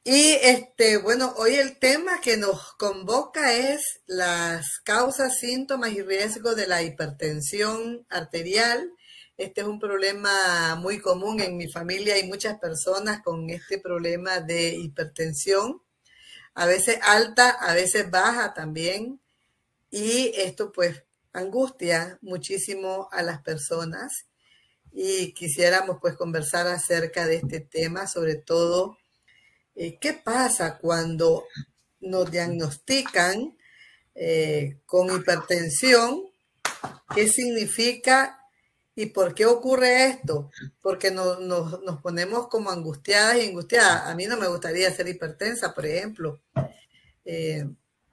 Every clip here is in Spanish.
Y bueno, hoy el tema que nos convoca es las causas, síntomas y riesgos de la hipertensión arterial. Este es un problema muy común en mi familia. Hay muchas personas con este problema de hipertensión, a veces alta, a veces baja también. Y esto pues angustia muchísimo a las personas. Y quisiéramos pues conversar acerca de este tema, sobre todo ¿qué pasa cuando nos diagnostican con hipertensión? ¿Qué significa y por qué ocurre esto? Porque nos ponemos como angustiadas y angustiadas. A mí no me gustaría ser hipertensa, por ejemplo. Eh,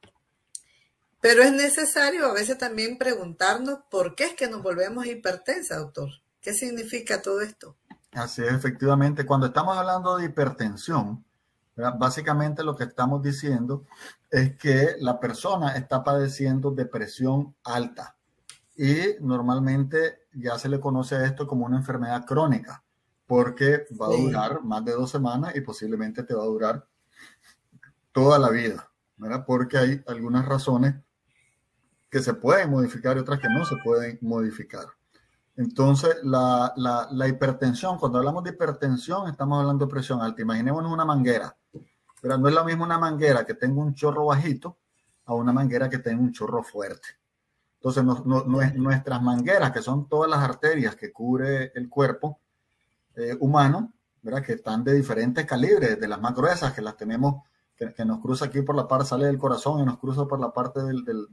pero es necesario a veces también preguntarnos por qué es que nos volvemos hipertensa, doctor. ¿Qué significa todo esto? Así es, efectivamente. Cuando estamos hablando de hipertensión, ¿verdad? Básicamente lo que estamos diciendo es que la persona está padeciendo de presión alta y normalmente ya se le conoce a esto como una enfermedad crónica porque va a Sí, durar más de 2 semanas y posiblemente te va a durar toda la vida, ¿verdad? Porque hay algunas razones que se pueden modificar y otras que no se pueden modificar. Entonces, la hipertensión, cuando hablamos de hipertensión, estamos hablando de presión alta. Imaginémonos una manguera, pero no es lo mismo una manguera que tenga un chorro bajito a una manguera que tenga un chorro fuerte. Entonces, ya, nuestras mangueras, que son todas las arterias que cubre el cuerpo humano, ¿verdad? Que están de diferentes calibres, de las más gruesas, que las tenemos, que nos cruza aquí por la parte, sale del corazón y nos cruza por la parte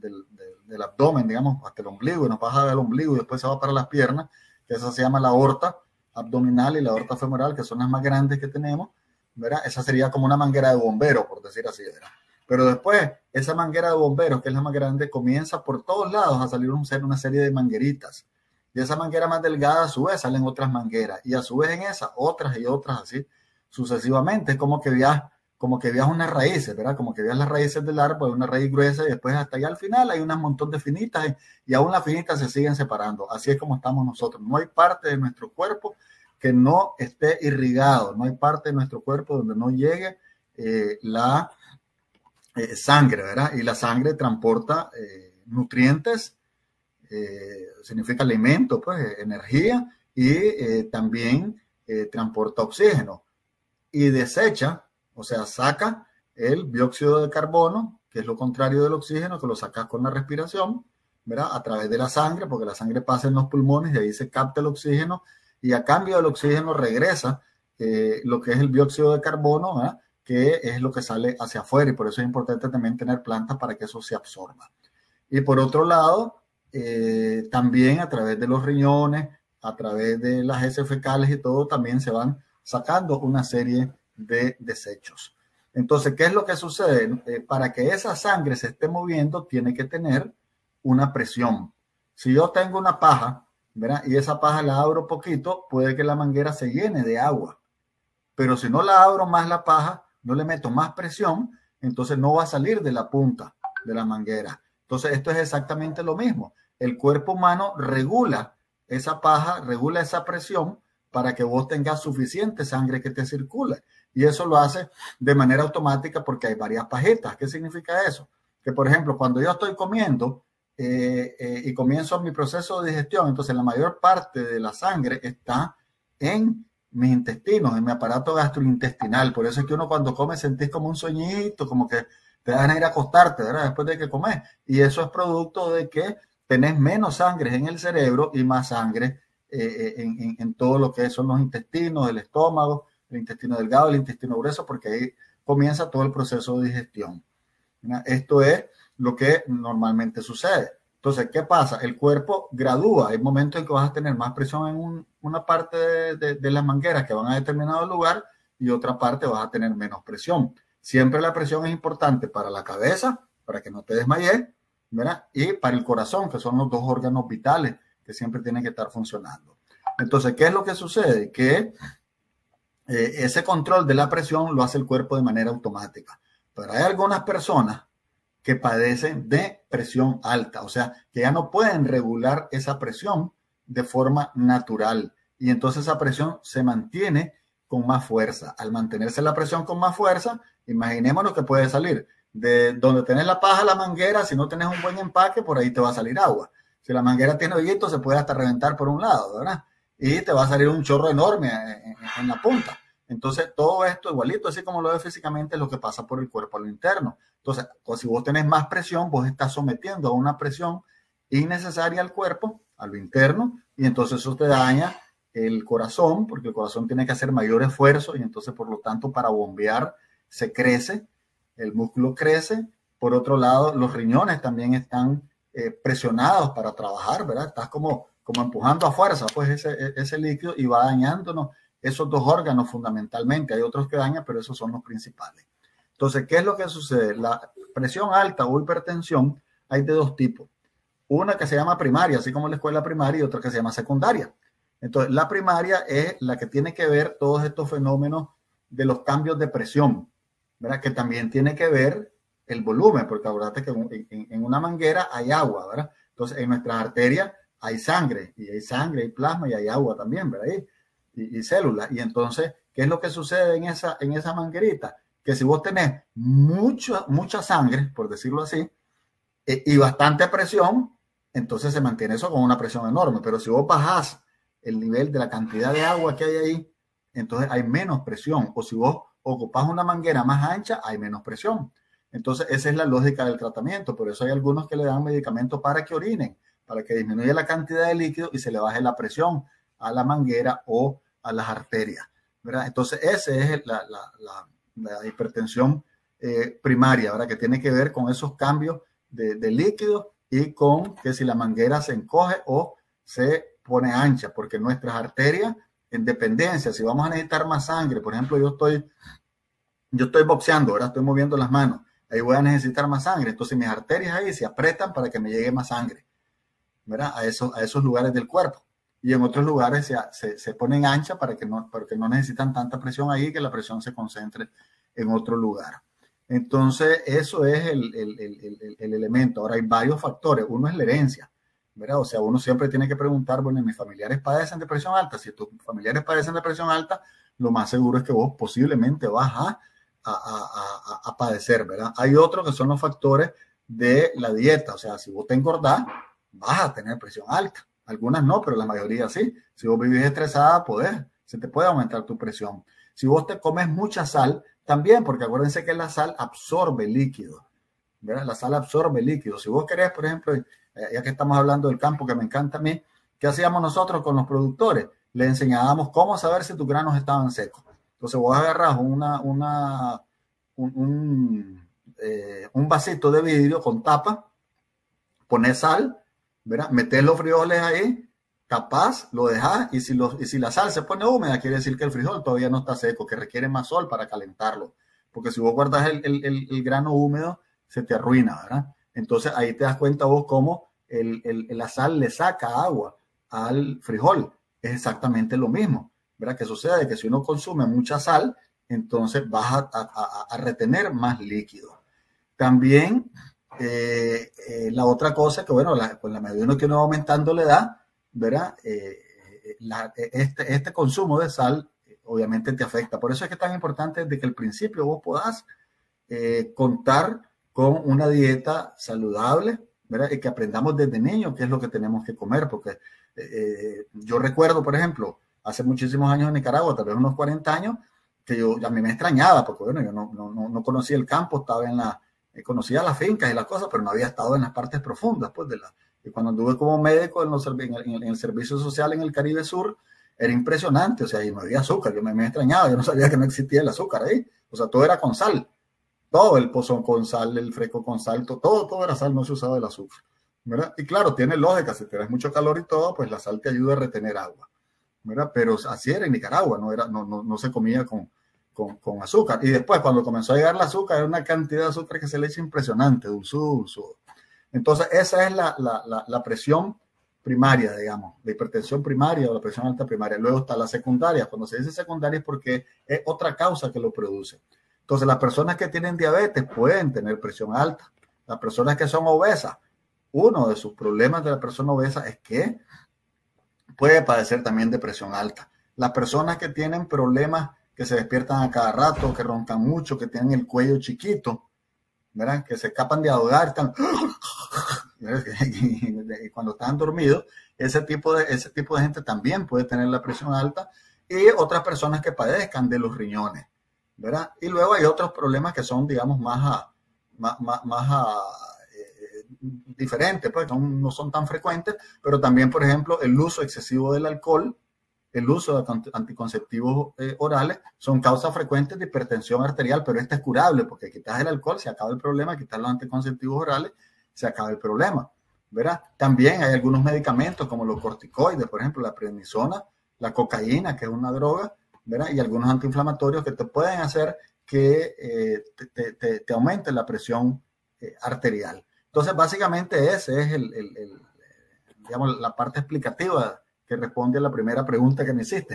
del abdomen, digamos, hasta el ombligo, y nos baja del ombligo y después se va para las piernas, que esa se llama la aorta abdominal y la aorta femoral, que son las más grandes que tenemos, ¿verdad? Esa sería como una manguera de bombero, por decir así, ¿verdad? Pero después, esa manguera de bomberos, que es la más grande, comienza por todos lados a salir una serie de mangueritas. De esa manguera más delgada, a su vez, salen otras mangueras. Y a su vez en esa, otras y otras así, sucesivamente. Es como que veas unas raíces, ¿verdad? Como que veas las raíces del árbol, una raíz gruesa y después hasta allá al final hay un montón de finitas y aún las finitas se siguen separando. Así es como estamos nosotros. No hay parte de nuestro cuerpo que no esté irrigado. No hay parte de nuestro cuerpo donde no llegue la sangre, ¿verdad? Y la sangre transporta nutrientes, significa alimento, pues energía y también transporta oxígeno y desecha, o sea, saca el dióxido de carbono, que es lo contrario del oxígeno, que lo sacas con la respiración, ¿verdad? A través de la sangre, porque la sangre pasa en los pulmones y ahí se capta el oxígeno y a cambio del oxígeno regresa lo que es el dióxido de carbono, ¿verdad? Que es lo que sale hacia afuera y por eso es importante también tener plantas para que eso se absorba. Y por otro lado, también a través de los riñones, a través de las heces fecales y todo, también se van sacando una serie de desechos. Entonces, ¿qué es lo que sucede? Para que esa sangre se esté moviendo, tiene que tener una presión. Si yo tengo una paja, ¿verdad? Y esa paja la abro poquito, puede que la manguera se llene de agua. Pero si no la abro más la paja, no le meto más presión, entonces no va a salir de la punta de la manguera. Entonces esto es exactamente lo mismo. El cuerpo humano regula esa paja, regula esa presión para que vos tengas suficiente sangre que te circule. Y eso lo hace de manera automática porque hay varias pajitas. ¿Qué significa eso? Que por ejemplo, cuando yo estoy comiendo y comienzo mi proceso de digestión, entonces la mayor parte de la sangre está en mis intestinos, en mi aparato gastrointestinal. Por eso es que uno cuando come sentís como un sueñito, como que te dan a ir a acostarte, ¿verdad? Después de que comes. Y eso es producto de que tenés menos sangre en el cerebro y más sangre en todo lo que son los intestinos, el estómago, el intestino delgado, el intestino grueso, porque ahí comienza todo el proceso de digestión. ¿Verdad? Esto es lo que normalmente sucede. Entonces, ¿qué pasa? El cuerpo gradúa. Hay momentos en que vas a tener más presión en una parte de las mangueras que van a determinado lugar y otra parte vas a tener menos presión. Siempre la presión es importante para la cabeza, para que no te desmayes, ¿verdad? Y para el corazón, que son los dos órganos vitales que siempre tienen que estar funcionando. Entonces, ¿qué es lo que sucede? Que ese control de la presión lo hace el cuerpo de manera automática. Pero hay algunas personas que padecen de presión alta, o sea, que ya no pueden regular esa presión de forma natural. Y entonces esa presión se mantiene con más fuerza. Al mantenerse la presión con más fuerza, imaginémonos que puede salir de donde tenés la paja, la manguera. Si no tenés un buen empaque, por ahí te va a salir agua. Si la manguera tiene hoyitos, se puede hasta reventar por un lado, ¿verdad? Y te va a salir un chorro enorme en la punta. Entonces, todo esto igualito, así como lo ves físicamente, es lo que pasa por el cuerpo a lo interno. Entonces, si vos tenés más presión, vos estás sometiendo a una presión innecesaria al cuerpo, a lo interno, y entonces eso te daña el corazón, porque el corazón tiene que hacer mayor esfuerzo, y entonces, por lo tanto, para bombear se crece, el músculo crece. Por otro lado, los riñones también están presionados para trabajar, ¿verdad? Estás como empujando a fuerza, pues ese líquido, y va dañándonos esos dos órganos fundamentalmente. Hay otros que dañan, pero esos son los principales. Entonces, ¿qué es lo que sucede? La presión alta o hipertensión hay de dos tipos. Una que se llama primaria, así como la escuela primaria, y otra que se llama secundaria. Entonces, la primaria es la que tiene que ver todos estos fenómenos de los cambios de presión, ¿verdad? Que también tiene que ver el volumen, porque acuérdate que en una manguera hay agua, ¿verdad? Entonces, en nuestras arterias hay sangre, hay plasma y hay agua también, ¿verdad? Y células. Y entonces, ¿qué es lo que sucede en esa manguerita? Que si vos tenés mucha sangre, por decirlo así, y bastante presión, entonces se mantiene eso con una presión enorme. Pero si vos bajás el nivel de la cantidad de agua que hay ahí, entonces hay menos presión. O si vos ocupás una manguera más ancha, hay menos presión. Entonces, esa es la lógica del tratamiento. Por eso hay algunos que le dan medicamentos para que orinen, para que disminuya la cantidad de líquido y se le baje la presión a la manguera o a las arterias, ¿verdad? Entonces, esa es la hipertensión primaria, ¿verdad? Que tiene que ver con esos cambios de líquido y con que si la manguera se encoge o se pone ancha, porque nuestras arterias, en dependencia, si vamos a necesitar más sangre, por ejemplo, yo estoy boxeando, ahora estoy moviendo las manos, ahí voy a necesitar más sangre, entonces mis arterias ahí se apretan para que me llegue más sangre, ¿verdad? A esos lugares del cuerpo. Y en otros lugares se ponen anchas porque no necesitan tanta presión ahí, que la presión se concentre en otro lugar. Entonces, eso es el elemento. Ahora, hay varios factores. Uno es la herencia, ¿verdad? O sea, uno siempre tiene que preguntar, bueno, mis familiares padecen de presión alta. Si tus familiares padecen de presión alta, lo más seguro es que vos posiblemente vas a padecer, ¿verdad? Hay otros que son los factores de la dieta. O sea, si vos te engordás, vas a tener presión alta. Algunas no, pero la mayoría sí. Si vos vivís estresada, se te puede aumentar tu presión. Si vos te comes mucha sal, también, porque acuérdense que la sal absorbe líquido, ¿verdad? La sal absorbe líquido. Si vos querés, por ejemplo, ya que estamos hablando del campo, que me encanta a mí, ¿qué hacíamos nosotros con los productores? Le enseñábamos cómo saber si tus granos estaban secos. Entonces vos agarrás un vasito de vidrio con tapa, pones sal, ¿verdad? Metés los frijoles ahí, tapás, lo dejás, y si la sal se pone húmeda, quiere decir que el frijol todavía no está seco, que requiere más sol para calentarlo. Porque si vos guardas el grano húmedo, se te arruina, ¿verdad? Entonces ahí te das cuenta vos cómo la sal le saca agua al frijol. Es exactamente lo mismo, ¿verdad? Que sucede que si uno consume mucha sal, entonces vas a retener más líquido. También la otra cosa que, bueno, con la medida que uno va aumentando la edad, ¿verdad? Este consumo de sal obviamente te afecta. Por eso es que es tan importante desde que al principio vos podás contar con una dieta saludable, ¿verdad? Y que aprendamos desde niños qué es lo que tenemos que comer, porque yo recuerdo, por ejemplo, hace muchísimos años en Nicaragua, tal vez unos 40 años, que a mí me extrañaba, porque bueno, yo no conocía el campo, conocía las fincas y las cosas, pero no había estado en las partes profundas, pues, y cuando anduve como médico en el servicio social en el Caribe Sur, era impresionante, o sea, y no había azúcar, yo me extrañaba, yo no sabía que no existía el azúcar ahí, o sea, todo era con sal, todo el pozón con sal, el fresco con sal, todo era sal, no se usaba el azúcar, ¿verdad? Y claro, tiene lógica, si tienes mucho calor y todo, pues la sal te ayuda a retener agua, ¿verdad? Pero así era en Nicaragua, no se comía con azúcar. Y después, cuando comenzó a llegar el azúcar, era una cantidad de azúcar que se le echa impresionante, dulzuro. Entonces, esa es la presión primaria, digamos, la hipertensión primaria o la presión alta primaria. Luego está la secundaria. Cuando se dice secundaria es porque es otra causa que lo produce. Entonces, las personas que tienen diabetes pueden tener presión alta. Las personas que son obesas, uno de sus problemas de la persona obesa es que puede padecer también de presión alta. Las personas que tienen problemas que se despiertan a cada rato, que roncan mucho, que tienen el cuello chiquito, ¿verdad? Que se escapan de ahogar, están y cuando están dormidos, ese tipo de gente también puede tener la presión alta, y otras personas que padezcan de los riñones, ¿verdad? Y luego hay otros problemas que son, digamos, diferentes, pues no son tan frecuentes, pero también, por ejemplo, el uso excesivo del alcohol, el uso de anticonceptivos orales son causas frecuentes de hipertensión arterial, pero este es curable porque quitas el alcohol, se acaba el problema, quitas los anticonceptivos orales, se acaba el problema, ¿verdad? También hay algunos medicamentos como los corticoides, por ejemplo, la prednisona, la cocaína, que es una droga, ¿verdad? Y algunos antiinflamatorios que te pueden hacer que te aumente la presión arterial. Entonces, básicamente ese es digamos, la parte explicativa que responde a la primera pregunta que me hiciste.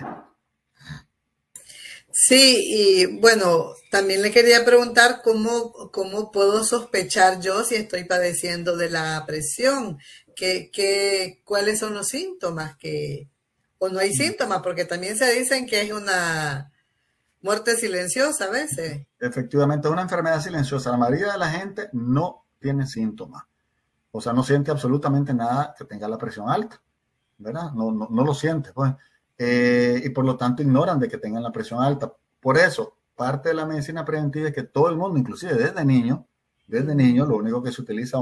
Sí, y bueno, también le quería preguntar cómo puedo sospechar yo si estoy padeciendo de la presión, cuáles son los síntomas, o no hay síntomas, porque también se dicen que es una muerte silenciosa a veces. Efectivamente, es una enfermedad silenciosa. La mayoría de la gente no tiene síntomas, o sea, no siente absolutamente nada que tenga la presión alta, ¿verdad? No lo siente, pues. Y por lo tanto ignoran de que tengan la presión alta. Por eso, parte de la medicina preventiva es que todo el mundo, inclusive desde niño, lo único que se utiliza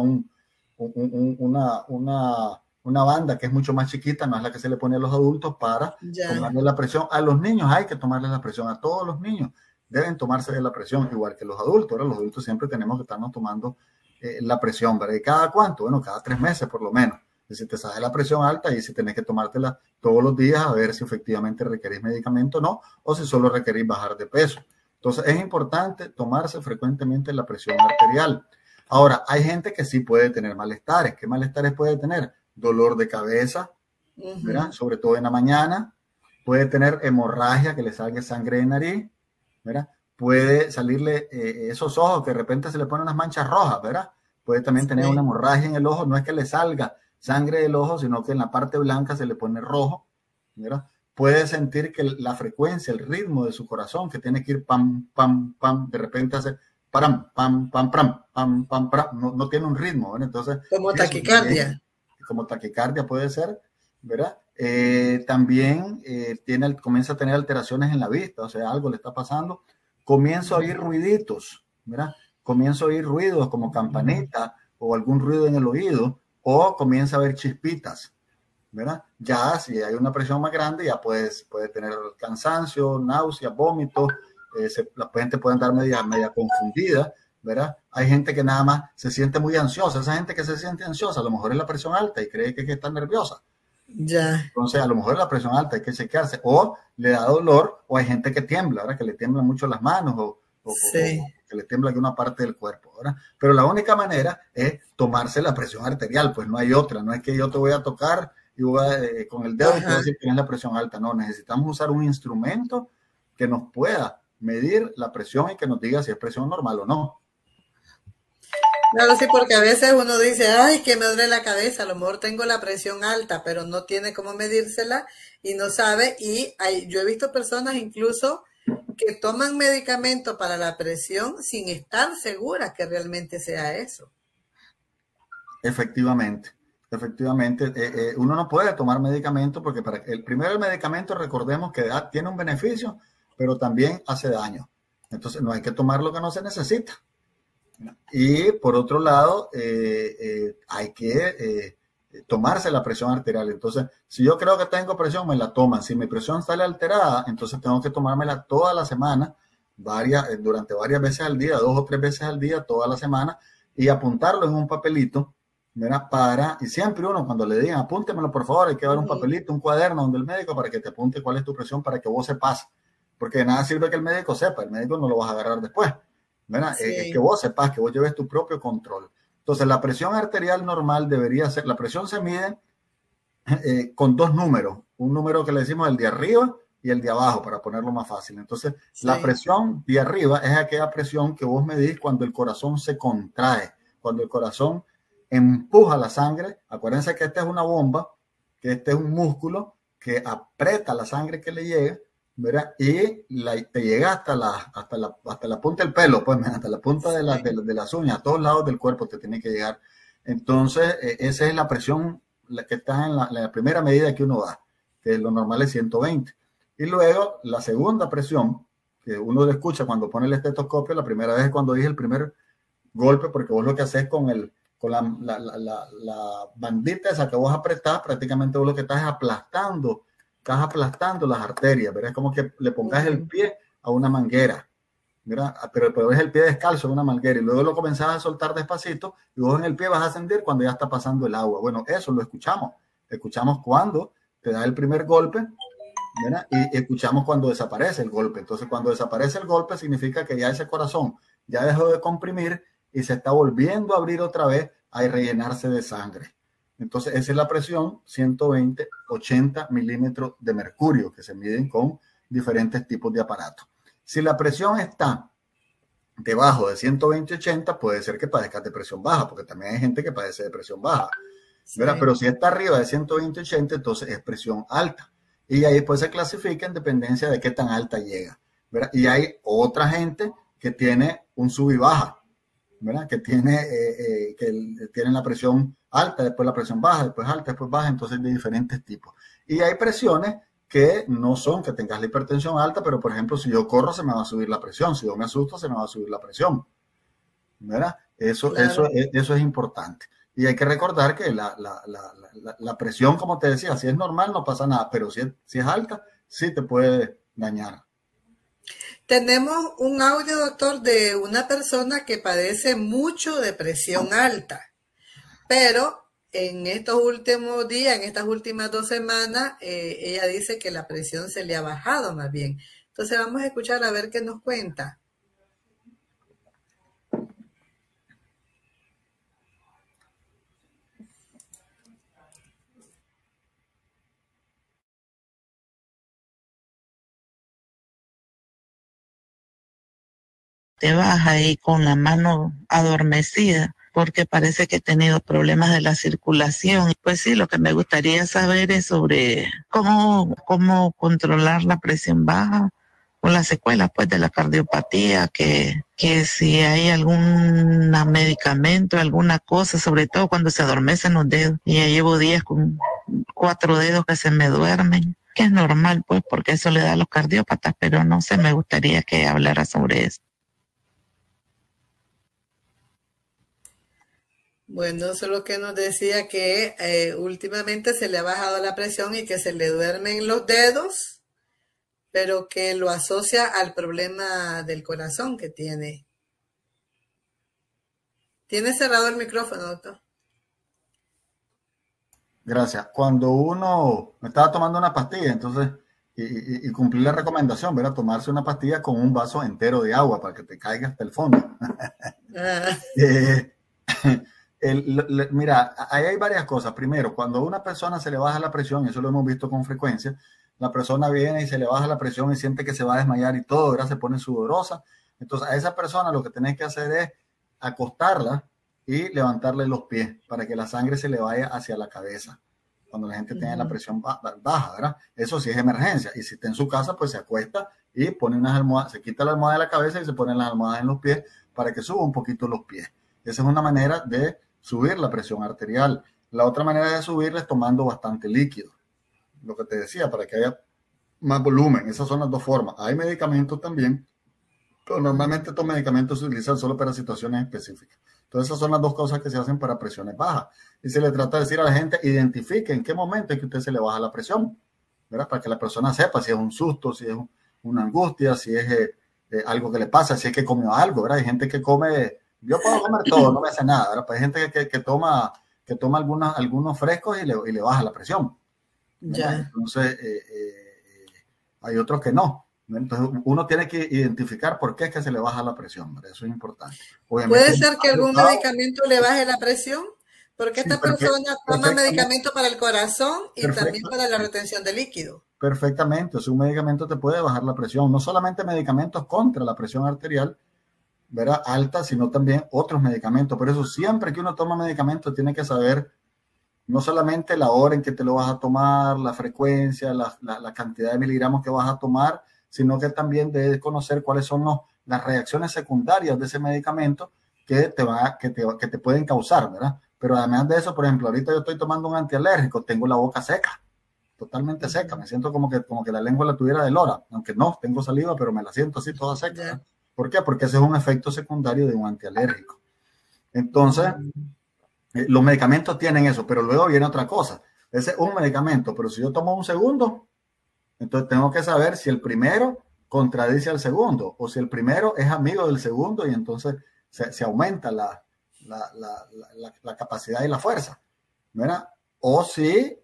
una banda que es mucho más chiquita, no es la que se le pone a los adultos para tomarle la presión. A los niños hay que tomarles la presión, a todos los niños deben tomarse la presión, igual que los adultos. Ahora los adultos siempre tenemos que estarnos tomando la presión, ¿verdad? ¿Y cada cuánto? Bueno, cada 3 meses por lo menos. Si te sale la presión alta y si tenés que tomártela todos los días a ver si efectivamente requerís medicamento o no, o si solo requerís bajar de peso. Entonces es importante tomarse frecuentemente la presión arterial. Ahora, hay gente que sí puede tener malestares. ¿Qué malestares puede tener? Dolor de cabeza, ¿verdad? Sobre todo en la mañana. Puede tener hemorragia, que le salga sangre de nariz, ¿verdad? Puede salirle esos ojos que de repente se le ponen unas manchas rojas, ¿verdad? Puede también tener una hemorragia en el ojo, no es que le salga sangre del ojo, sino que en la parte blanca se le pone rojo, ¿verdad? Puede sentir que la frecuencia, el ritmo de su corazón, que tiene que ir pam, pam, pam, de repente hace pam, pam, pam, pam, pam, pam, pam, no tiene un ritmo, ¿verdad? Entonces, como taquicardia. Como taquicardia puede ser, ¿verdad? También comienza a tener alteraciones en la vista, o sea, algo le está pasando. Comienzo a oír ruiditos, ¿verdad? Comienzo a oír ruidos como campanita o algún ruido en el oído, o comienza a haber chispitas, ¿verdad? Ya si hay una presión más grande, ya puede tener cansancio, náuseas, vómitos, la gente puede andar media confundida, ¿verdad? Hay gente que nada más se siente muy ansiosa. Esa gente que se siente ansiosa, a lo mejor es la presión alta y cree que está nerviosa. Ya. Entonces, a lo mejor es la presión alta, hay que chequearse. O le da dolor, o hay gente que tiembla, ¿verdad? Que le tiemblan mucho las manos, o que le tiembla alguna parte del cuerpo, ¿verdad? Pero la única manera es tomarse la presión arterial, pues no hay otra. No es que yo te voy a tocar y con el dedo y te voy a decir que tienes la presión alta. No, necesitamos usar un instrumento que nos pueda medir la presión y que nos diga si es presión normal o no. Claro, sí, porque a veces uno dice, ay, que me duele la cabeza, a lo mejor tengo la presión alta, pero no tiene cómo medírsela y no sabe. Y yo he visto personas incluso que toman medicamento para la presión sin estar seguras que realmente sea eso. Efectivamente. Uno no puede tomar medicamento porque primero el medicamento, recordemos que tiene un beneficio, pero también hace daño. Entonces no hay que tomar lo que no se necesita. Y por otro lado, hay que tomarse la presión arterial. Entonces, si yo creo que tengo presión, me la toman. Si mi presión sale alterada, entonces tengo que tomármela toda la semana, durante varias veces al día, 2 o 3 veces al día, toda la semana, y apuntarlo en un papelito, ¿verdad? Y siempre uno, cuando le digan, apúntemelo por favor, hay que dar un papelito, un cuaderno donde el médico para que te apunte cuál es tu presión para que vos sepas. Porque de nada sirve que el médico sepa, el médico no lo vas a agarrar después. Sí. Es que vos sepas, que vos lleves tu propio control. Entonces, la presión arterial normal debería ser, la presión se mide con 2 números, un número que le decimos el de arriba y el de abajo, para ponerlo más fácil. Entonces, la presión de arriba es aquella presión que vos medís cuando el corazón se contrae, cuando el corazón empuja la sangre. Acuérdense que esta es una bomba, que este es un músculo que aprieta la sangre que le llega, ¿verdad? Y te llega hasta la punta del pelo, pues, hasta la punta de las uñas, a todos lados del cuerpo te tiene que llegar. Entonces, esa es la presión la que está en la primera medida que uno da, que lo normal es 120. Y luego, la segunda presión, que uno le escucha cuando pone el estetoscopio, la primera vez es cuando dije el primer golpe, porque vos lo que haces con la bandita esa que vos apretás, prácticamente vos lo que estás aplastando las arterias, ¿verdad? Es como que le pongas el pie a una manguera, ¿verdad? Pero es el pie descalzo a una manguera y luego lo comenzás a soltar despacito y vos en el pie vas a sentir cuando ya está pasando el agua. Bueno, eso lo escuchamos cuando te da el primer golpe, ¿verdad? Y escuchamos cuando desaparece el golpe. Entonces, cuando desaparece el golpe significa que ya ese corazón ya dejó de comprimir y se está volviendo a abrir otra vez a rellenarse de sangre. Entonces, esa es la presión, 120, 80 milímetros de mercurio, que se miden con diferentes tipos de aparatos. Si la presión está debajo de 120, 80, puede ser que padezcas de presión baja, porque también hay gente que padece de presión baja, ¿verdad? Sí. Pero si está arriba de 120, 80, entonces es presión alta. Y ahí pues se clasifica en dependencia de qué tan alta llega, ¿verdad? Y hay otra gente que tiene un sub y baja, ¿verdad? Que tiene la presión alta, después la presión baja, después alta, después baja, entonces de diferentes tipos. Y hay presiones que no son que tengas la hipertensión alta, pero por ejemplo, si yo corro se me va a subir la presión, si yo me asusto se me va a subir la presión, ¿verdad? Eso es importante. Y hay que recordar que la presión, como te decía, si es normal no pasa nada, pero si es alta, sí te puede dañar. Tenemos un audio, doctor, de una persona que padece mucho de presión alta, pero en estos últimos días, en estas últimas 2 semanas, ella dice que la presión se le ha bajado más bien. Entonces vamos a escuchar a ver qué nos cuenta. Te vas ahí con la mano adormecida porque parece que he tenido problemas de la circulación. Pues sí, lo que me gustaría saber es sobre cómo controlar la presión baja o las secuelas pues de la cardiopatía, que si hay algún medicamento, alguna cosa, sobre todo cuando se adormecen los dedos. Y ya llevo días con 4 dedos que se me duermen, que es normal pues porque eso le da a los cardiópatas, pero no sé, me gustaría que hablara sobre eso. Bueno, eso es lo que nos decía, que últimamente se le ha bajado la presión y que se le duermen los dedos, pero que lo asocia al problema del corazón que tiene. ¿Tiene cerrado el micrófono, doctor? Gracias. Cuando uno me estaba tomando una pastilla, entonces, y cumplí la recomendación, ¿verdad? Tomarse una pastilla con un vaso entero de agua para que te caiga hasta el fondo. Mira, ahí hay varias cosas. Primero, cuando a una persona se le baja la presión, y eso lo hemos visto con frecuencia, la persona viene y se le baja la presión y siente que se va a desmayar y todo, ¿verdad? Se pone sudorosa. Entonces, a esa persona lo que tenés que hacer es acostarla y levantarle los pies para que la sangre se le vaya hacia la cabeza cuando la gente tiene la presión baja, ¿verdad? Eso sí es emergencia. Y si está en su casa, pues se acuesta y pone unas almohadas, se quita la almohada de la cabeza y se pone las almohadas en los pies para que suba un poquito los pies. Esa es una manera de subir la presión arterial. La otra manera de subirla es tomando bastante líquido. Lo que te decía, para que haya más volumen. Esas son las dos formas. Hay medicamentos también, pero normalmente estos medicamentos se utilizan solo para situaciones específicas. Entonces, esas son las dos cosas que se hacen para presiones bajas. Y se le trata de decir a la gente, identifique en qué momento es que usted se le baja la presión, ¿verdad? Para que la persona sepa si es un susto, si es una angustia, si es algo que le pasa, si es que comió algo, ¿verdad? Hay gente que come, yo puedo comer todo, no me hace nada, ¿verdad? Pero hay gente que toma algunos frescos y le baja la presión. Ya. Entonces, hay otros que no. Entonces, uno tiene que identificar por qué es que se le baja la presión. Eso es importante. Obviamente, ¿puede ser que algún medicamento le baje la presión? Porque esta persona toma medicamento para el corazón y también para la retención de líquido. Perfectamente. O sea, un medicamento te puede bajar la presión. No solamente medicamentos contra la presión arterial, ¿verdad? Alta, sino también otros medicamentos. Por eso, siempre que uno toma medicamentos, tiene que saber no solamente la hora en que te lo vas a tomar, la frecuencia, la cantidad de miligramos que vas a tomar, sino que también debes conocer cuáles son las reacciones secundarias de ese medicamento que te pueden causar, ¿verdad? Pero además de eso, por ejemplo, ahorita yo estoy tomando un antialérgico, tengo la boca seca, totalmente seca, me siento como que la lengua la tuviera de lora, aunque no, tengo saliva, pero me la siento así toda seca, ¿verdad? ¿Por qué? Porque ese es un efecto secundario de un antialérgico. Entonces, los medicamentos tienen eso, pero luego viene otra cosa. Ese es un medicamento, pero si yo tomo un segundo, entonces tengo que saber si el primero contradice al segundo o si el primero es amigo del segundo y entonces se aumenta la capacidad y la fuerza, ¿verdad? O si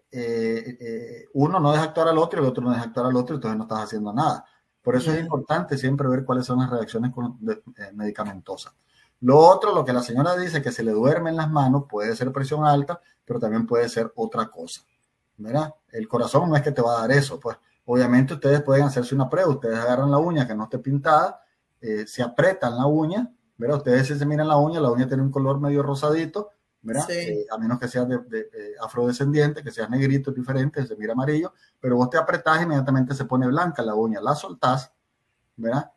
uno no deja actuar al otro y el otro no deja actuar al otro, entonces no estás haciendo nada. Por eso es importante siempre ver cuáles son las reacciones medicamentosas. Lo otro, lo que la señora dice, que se le duermen las manos, puede ser presión alta, pero también puede ser otra cosa, ¿verdad? El corazón no es que te va a dar eso, pues obviamente ustedes pueden hacerse una prueba, ustedes agarran la uña que no esté pintada, se aprietan la uña, ¿verdad? Ustedes si se miran la uña tiene un color medio rosadito, ¿verdad? Sí. A menos que seas de afrodescendiente, que seas negrito, diferente, se mira amarillo, pero vos te apretás y inmediatamente se pone blanca la uña, la soltás, ¿verdad?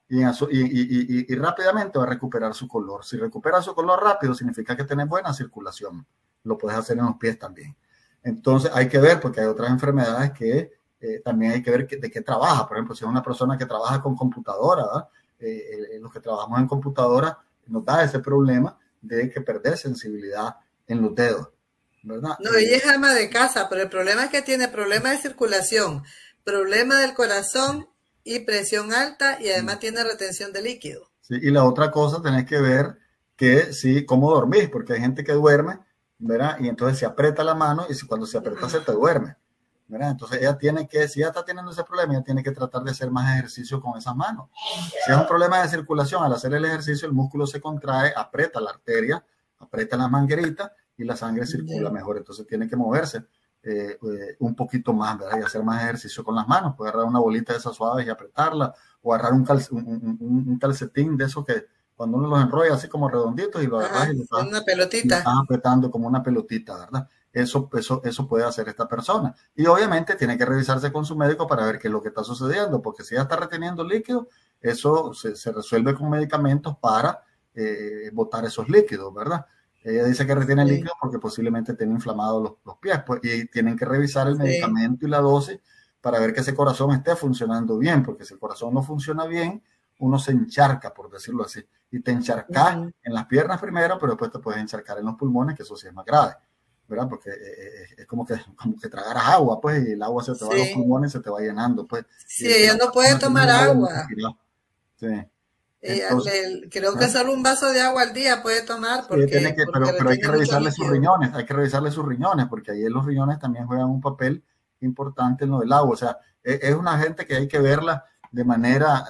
Y rápidamente va a recuperar su color. Si recupera su color rápido, significa que tiene buena circulación. Lo puedes hacer en los pies también. Entonces hay que ver, porque hay otras enfermedades que también hay que ver de qué trabaja. Por ejemplo, si es una persona que trabaja con computadora, ¿verdad? Los que trabajamos en computadora nos da ese problema de que perder sensibilidad en los dedos, ¿verdad? No, ella es ama de casa, pero el problema es que tiene problemas de circulación, problema del corazón y presión alta, y además tiene retención de líquido. Sí, y la otra cosa tenés que ver que sí, cómo dormís, porque hay gente que duerme, ¿verdad? Y entonces se aprieta la mano y cuando se aprieta se te duerme, ¿verdad? Entonces ella tiene que, si ella está teniendo ese problema, ella tiene que tratar de hacer más ejercicio con esas manos. Si es un problema de circulación, al hacer el ejercicio el músculo se contrae, aprieta la arteria, aprieta la manguerita y la sangre circula mejor. Entonces tiene que moverse un poquito más, ¿verdad? Y hacer más ejercicio con las manos. Puede agarrar una bolita de esas suaves y apretarla, o agarrar un calcetín de esos que cuando uno los enrolla así como redonditos y lo agarras y lo estás, una pelotita. Lo estás apretando como una pelotita, ¿verdad? Eso puede hacer esta persona. Y obviamente tiene que revisarse con su médico para ver qué es lo que está sucediendo, porque si ella está reteniendo líquido, eso se resuelve con medicamentos para botar esos líquidos, ¿verdad? Ella dice que retiene líquido porque posiblemente tiene inflamados los pies, pues, y tienen que revisar el medicamento y la dosis para ver que ese corazón esté funcionando bien, porque si el corazón no funciona bien, uno se encharca, por decirlo así, y te encharcas en las piernas primero, pero después te puedes encharcar en los pulmones, que eso sí es más grave, ¿verdad? Porque es como que tragaras agua, pues, y el agua se te va a los pulmones y se te va llenando, pues. Sí, ella no puede tomar agua. Sí. Entonces, creo que solo un vaso de agua al día puede tomar, porque, pero hay que revisarle sus riñones, porque ahí los riñones también juegan un papel importante en lo del agua. O sea, es una gente que hay que verla de manera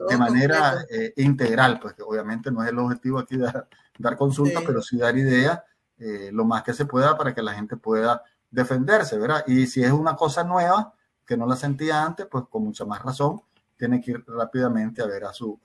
integral, pues que obviamente no es el objetivo aquí de dar consulta, pero sí dar ideas lo más que se pueda para que la gente pueda defenderse, ¿verdad? Y si es una cosa nueva que no la sentía antes, pues con mucha más razón tiene que ir rápidamente a ver a su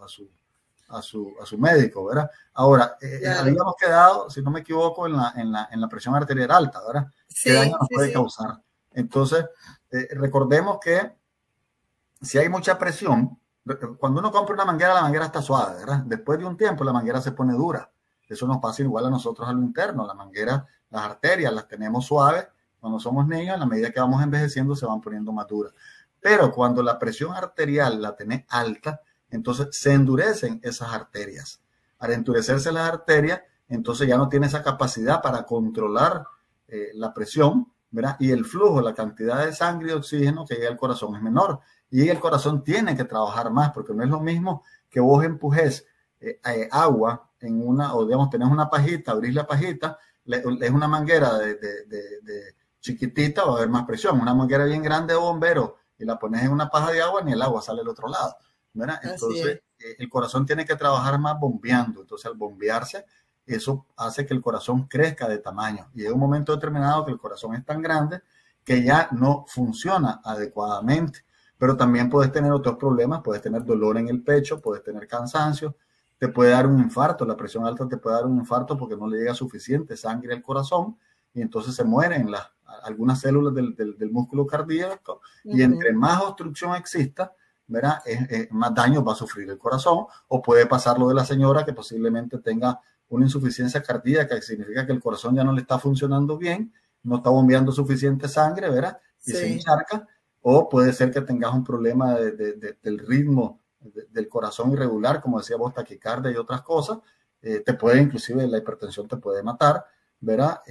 médico, ¿verdad? Ahora, habíamos quedado, si no me equivoco, en la presión arterial alta, ¿verdad? ¿Qué daño nos puede causar? Entonces, recordemos que si hay mucha presión, cuando uno compra una manguera, la manguera está suave, ¿verdad? Después de un tiempo, la manguera se pone dura. Eso nos pasa igual a nosotros a lo interno. La manguera, las arterias las tenemos suaves cuando somos niños, a la medida que vamos envejeciendo se van poniendo más duras. Pero cuando la presión arterial la tenés alta, entonces se endurecen esas arterias. Al endurecerse las arterias, entonces ya no tiene esa capacidad para controlar la presión, ¿verdad? Y el flujo, la cantidad de sangre y de oxígeno que llega al corazón es menor. Y el corazón tiene que trabajar más, porque no es lo mismo que vos empujes agua en o digamos, tenés una pajita, abrís la pajita, es una manguera de chiquitita, va a haber más presión. Una manguera bien grande de bombero y la pones en una paja de agua, ni el agua sale al otro lado, ¿verdad? Entonces, el corazón tiene que trabajar más bombeando. Entonces, al bombearse, eso hace que el corazón crezca de tamaño. Y hay un momento determinado que el corazón es tan grande que ya no funciona adecuadamente. Pero también puedes tener otros problemas, puedes tener dolor en el pecho, puedes tener cansancio, te puede dar un infarto, la presión alta te puede dar un infarto porque no le llega suficiente sangre al corazón y entonces se mueren algunas células del músculo cardíaco, y entre más obstrucción exista, ¿verdad? Más daño va a sufrir el corazón, o puede pasar lo de la señora que posiblemente tenga una insuficiencia cardíaca, que significa que el corazón ya no le está funcionando bien, no está bombeando suficiente sangre, ¿verdad? Y se encharca, o puede ser que tengas un problema del ritmo del corazón irregular, como decía vos, taquicardia y otras cosas. Te puede, inclusive la hipertensión te puede matar, ¿verdad?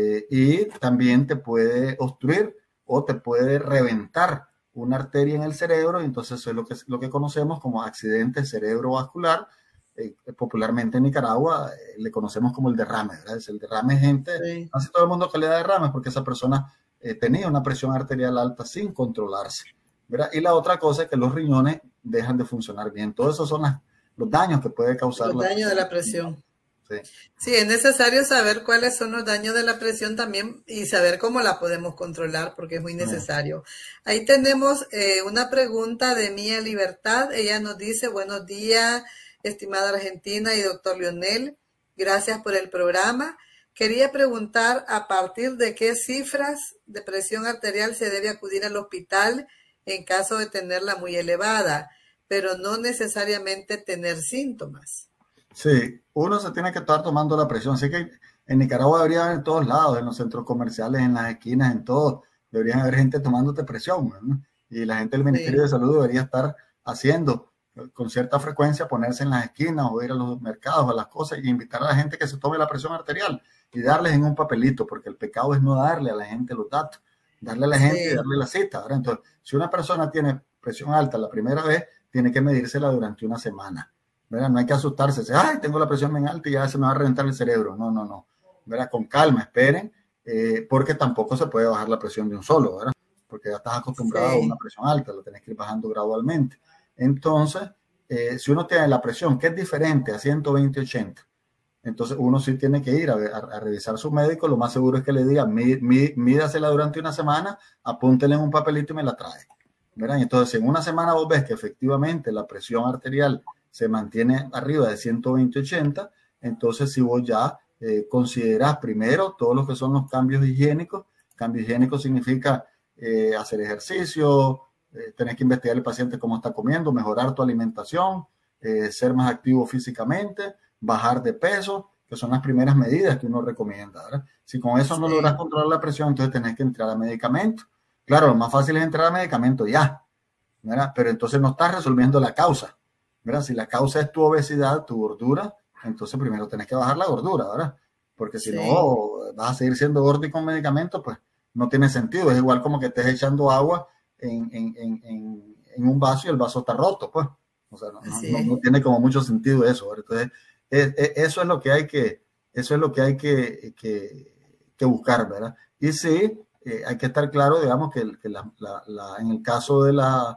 Y también te puede obstruir o te puede reventar una arteria en el cerebro, y entonces eso es lo que conocemos como accidente cerebrovascular. Popularmente en Nicaragua le conocemos como el derrame, ¿verdad? Es el derrame, gente, casi todo el mundo que le da derrame porque esa persona tenía una presión arterial alta sin controlarse, ¿verdad? Y la otra cosa es que los riñones dejan de funcionar bien. Todos esos son los daños que puede causar los daños de la presión. Sí. Sí, es necesario saber cuáles son los daños de la presión también y saber cómo la podemos controlar, porque es muy necesario. Ahí tenemos una pregunta de Mía Libertad. Ella nos dice: buenos días, estimada Argentina y doctor Leonel, gracias por el programa. Quería preguntar a partir de qué cifras de presión arterial se debe acudir al hospital en caso de tenerla muy elevada, pero no necesariamente tener síntomas. Sí, uno se tiene que estar tomando la presión. Así que en Nicaragua debería haber en todos lados, en los centros comerciales, en las esquinas, en todo. Deberían haber gente tomándote presión, ¿no? Y la gente del Ministerio de Salud debería estar haciendo con cierta frecuencia, ponerse en las esquinas o ir a los mercados, a las cosas, y invitar a la gente que se tome la presión arterial y darles en un papelito, porque el pecado es no darle a la gente los datos, darle a la gente y darle la cita, ¿verdad? Entonces, si una persona tiene presión alta la primera vez, tiene que medírsela durante una semana, ¿verdad? No hay que asustarse, ay, tengo la presión bien alta y ya se me va a reventar el cerebro. No, ¿verdad? Con calma, esperen, porque tampoco se puede bajar la presión de un solo, ¿verdad? Porque ya estás acostumbrado a una presión alta, lo tenés que ir bajando gradualmente. Entonces, si uno tiene la presión que es diferente a 120/80, entonces uno sí tiene que ir a revisar a su médico. Lo más seguro es que le diga, mídasela durante una semana, apúntele en un papelito y me la trae, ¿verdad? Y entonces, si en una semana vos ves que efectivamente la presión arterial se mantiene arriba de 120/80, entonces si vos ya considerás primero todo lo que son los cambios higiénicos. Cambio higiénico significa hacer ejercicio, tener que investigar al paciente cómo está comiendo, mejorar tu alimentación, ser más activo físicamente, bajar de peso, que son las primeras medidas que uno recomienda, ¿verdad? Si con eso no logras controlar la presión, entonces tenés que entrar a medicamento. Claro, lo más fácil es entrar a medicamento ya, ¿verdad? Pero entonces no estás resolviendo la causa, ¿verdad? Si la causa es tu obesidad, tu gordura, entonces primero tenés que bajar la gordura, ¿verdad? Porque si no, vas a seguir siendo gordo y con medicamentos, pues no tiene sentido. Es igual como que estés echando agua en un vaso y el vaso está roto, pues. O sea, no tiene como mucho sentido eso, ¿verdad? Entonces, eso es lo que hay que buscar, ¿verdad? Y sí, hay que estar claro, digamos, que en el caso de la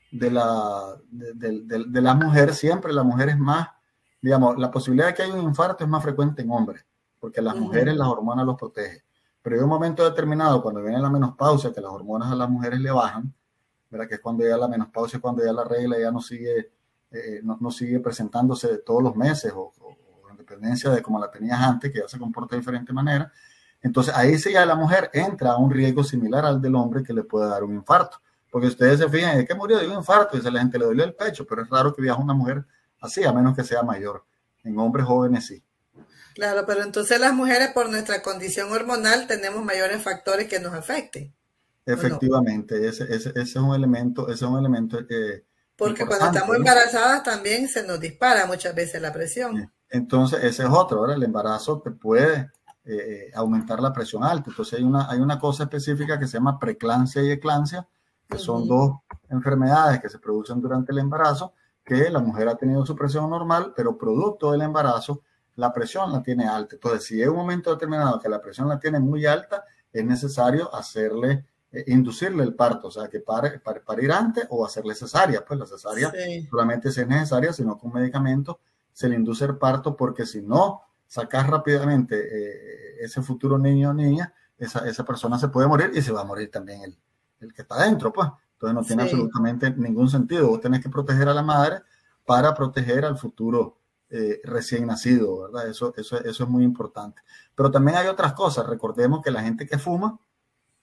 mujer, siempre la mujer es más, digamos, la posibilidad de que haya un infarto es más frecuente en hombres, porque las mujeres, las hormonas los protegen. Pero en un momento determinado, cuando viene la menopausia, que las hormonas a las mujeres le bajan, ¿verdad? Que es cuando ya la menopausia, cuando ya la regla ya no sigue presentándose todos los meses o en dependencia de cómo la tenías antes, que ya se comporta de diferente manera. Entonces ahí sí ya la mujer entra a un riesgo similar al del hombre, que le puede dar un infarto. Porque ustedes se fijan, es que murió de un infarto, dice la gente, le dolió el pecho, pero es raro que viaje una mujer así, a menos que sea mayor. En hombres jóvenes sí. Claro, pero entonces las mujeres, por nuestra condición hormonal, tenemos mayores factores que nos afecten. Efectivamente, no? ese es un elemento, porque cuando estamos embarazadas también se nos dispara muchas veces la presión. Entonces, ese es otro, ¿verdad? El embarazo te puede aumentar la presión alta. Entonces, hay una cosa específica que se llama preeclampsia y eclampsia, que son dos enfermedades que se producen durante el embarazo, que la mujer ha tenido su presión normal, pero producto del embarazo, la presión la tiene alta. Entonces, si en un momento determinado que la presión la tiene muy alta, es necesario inducirle el parto, o sea, que parir antes o hacerle cesárea. Pues la cesárea solamente si es necesaria, sino con medicamentos se le induce el parto, porque si no sacas rápidamente ese futuro niño o niña, esa persona se puede morir y se va a morir también el que está adentro, pues. Entonces no tiene absolutamente ningún sentido. Vos tenés que proteger a la madre para proteger al futuro recién nacido, ¿verdad? Eso es muy importante. Pero también hay otras cosas. Recordemos que la gente que fuma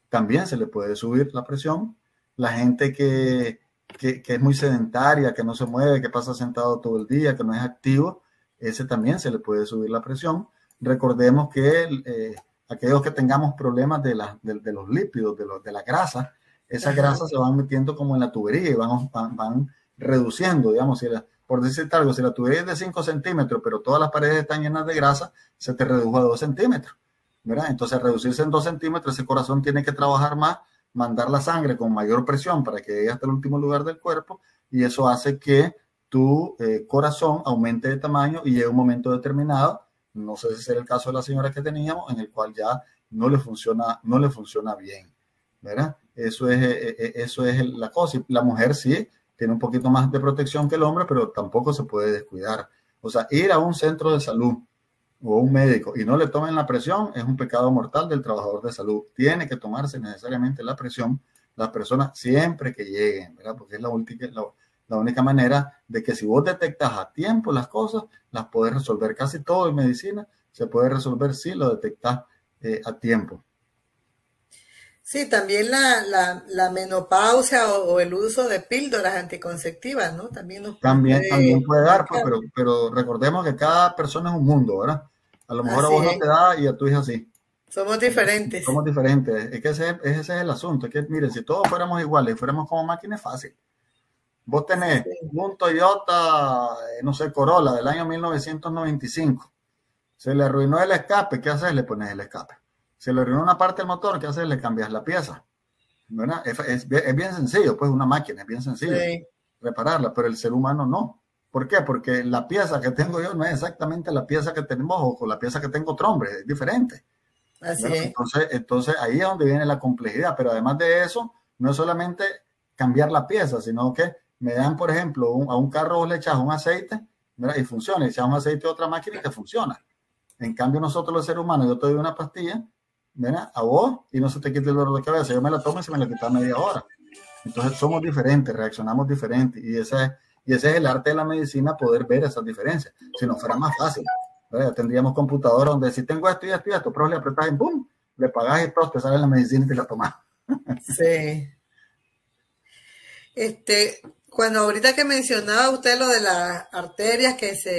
también se le puede subir la presión. La gente que es muy sedentaria, que no se mueve, que pasa sentado todo el día, que no es activo, ese también se le puede subir la presión. Recordemos que aquellos que tengamos problemas de los lípidos, de la grasa, esas grasas se van metiendo como en la tubería y van reduciendo, digamos, por decirte algo, si la tubería es de 5 centímetros, pero todas las paredes están llenas de grasa, se te redujo a 2 centímetros, ¿verdad? Entonces, al reducirse en 2 centímetros, ese corazón tiene que trabajar más, mandar la sangre con mayor presión para que llegue hasta el último lugar del cuerpo, y eso hace que tu corazón aumente de tamaño y llegue a un momento determinado, no sé si será el caso de la señora que teníamos, en el cual ya no le funciona bien, ¿verdad? Eso es la cosa. Y la mujer sí tiene un poquito más de protección que el hombre, pero tampoco se puede descuidar. O sea, ir a un centro de salud o un médico y no le tomen la presión es un pecado mortal del trabajador de salud. Tiene que tomarse necesariamente la presión las personas siempre que lleguen, ¿verdad? Porque es la única manera de que si vos detectas a tiempo las cosas, las puedes resolver. Casi todo en medicina se puede resolver si lo detectas a tiempo. Sí, también la menopausia o el uso de píldoras anticonceptivas, ¿no? También nos También puede puede dar, pues, marcar. pero recordemos que cada persona es un mundo, ¿verdad? A lo mejor a Así vos no es, te da y a tu hija sí. somos diferentes. Somos diferentes. Es que ese es el asunto. Es que, miren, si todos fuéramos iguales, fuéramos como máquinas, fácil. Vos tenés Sí, un Toyota, no sé, Corolla del año 1995. Se le arruinó el escape, ¿qué haces? Le pones el escape. Se le arruinó una parte del motor, ¿qué haces? Le cambias la pieza. ¿Verdad? Es bien sencillo, pues una máquina es bien sencillo sí, repararla, pero el ser humano no. ¿Por qué? Porque la pieza que tengo yo no es exactamente la pieza que tenemos o con la pieza que tengo otro hombre, es diferente. así ¿Verdad? es. Entonces ahí es donde viene la complejidad, pero además de eso, no es solamente cambiar la pieza, sino que me dan, por ejemplo, a un carro vos le echas un aceite, ¿verdad? Y funciona, y echas un aceite a otra máquina y te funciona. En cambio, nosotros los seres humanos, yo te doy una pastilla, ¿verdad? A vos y no se te quita el dolor de cabeza, yo me la tomo y se me la quita a media hora. Entonces somos diferentes, reaccionamos diferentes y ese es el arte de la medicina, poder ver esas diferencias. Si no fuera más fácil, ¿verdad? Tendríamos computadoras donde si tengo esto y esto y esto, pero le apretas en boom, le pagas y te sale la medicina y te la tomas. Sí. Cuando ahorita que mencionaba usted lo de las arterias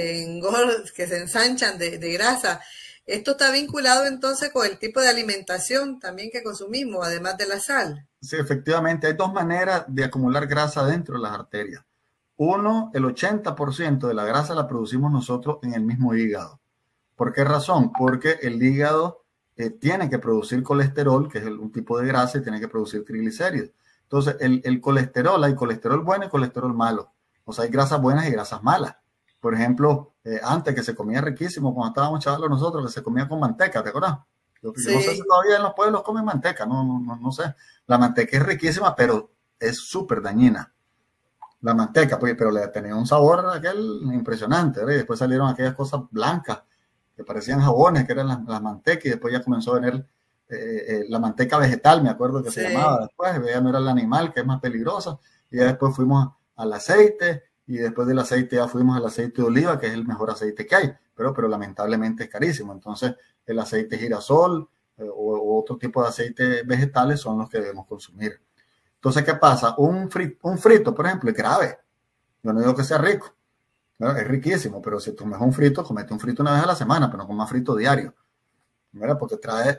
que se ensanchan de grasa, esto está vinculado entonces con el tipo de alimentación también que consumimos, además de la sal. Sí, efectivamente, hay dos maneras de acumular grasa dentro de las arterias. Uno, el 80% de la grasa la producimos nosotros en el mismo hígado. ¿Por qué razón? Porque el hígado tiene que producir colesterol, que es un tipo de grasa, y tiene que producir triglicéridos. Entonces, el colesterol, hay colesterol bueno y colesterol malo. O sea, hay grasas buenas y grasas malas. Por ejemplo, antes que se comía riquísimo, cuando estábamos chavalos nosotros, que se comía con manteca, ¿te acuerdas? Yo no sé si Sí, todavía en los pueblos comen manteca, no sé. La manteca es riquísima, pero es súper dañina. La manteca, pues, pero le tenía un sabor aquel impresionante, ¿verdad? Y después salieron aquellas cosas blancas que parecían jabones, que eran las mantecas, y después ya comenzó a venir la manteca vegetal, me acuerdo que se llamaba sí, después, ya no era el animal, que es más peligrosa, y ya después fuimos al aceite, y después del aceite ya fuimos al aceite de oliva, que es el mejor aceite que hay, pero lamentablemente es carísimo. Entonces, el aceite girasol o otro tipo de aceites vegetales son los que debemos consumir. Entonces, ¿qué pasa? Un frito, por ejemplo, es grave. Yo no digo que sea rico, ¿verdad? Es riquísimo, pero si comes un frito, comete un frito una vez a la semana, pero no comas frito diario, ¿verdad? Porque trae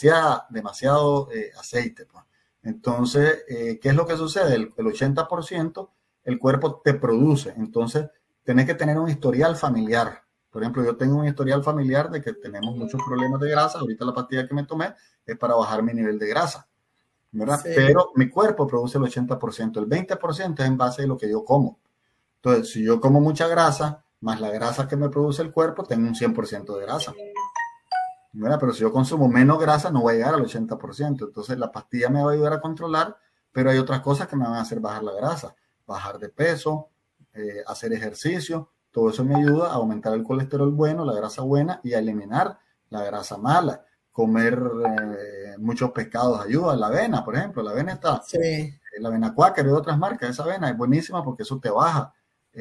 demasiado aceite, pues. Entonces, ¿qué es lo que sucede? El 80% el cuerpo te produce. Entonces, tenés que tener un historial familiar. Por ejemplo, yo tengo un historial familiar de que tenemos muchos problemas de grasa. Ahorita la pastilla que me tomé es para bajar mi nivel de grasa, ¿verdad? sí. Pero mi cuerpo produce el 80%, el 20% es en base a lo que yo como. Entonces, si yo como mucha grasa, más la grasa que me produce el cuerpo, tengo un 100% de grasa, ¿verdad? Pero si yo consumo menos grasa, no voy a llegar al 80%. Entonces, la pastilla me va a ayudar a controlar, pero hay otras cosas que me van a hacer bajar la grasa, bajar de peso, hacer ejercicio. Todo eso me ayuda a aumentar el colesterol bueno, la grasa buena y a eliminar la grasa mala. Comer muchos pescados ayuda. La avena, por ejemplo, la avena está, Sí, la avena Quaker y otras marcas, esa avena es buenísima porque eso te baja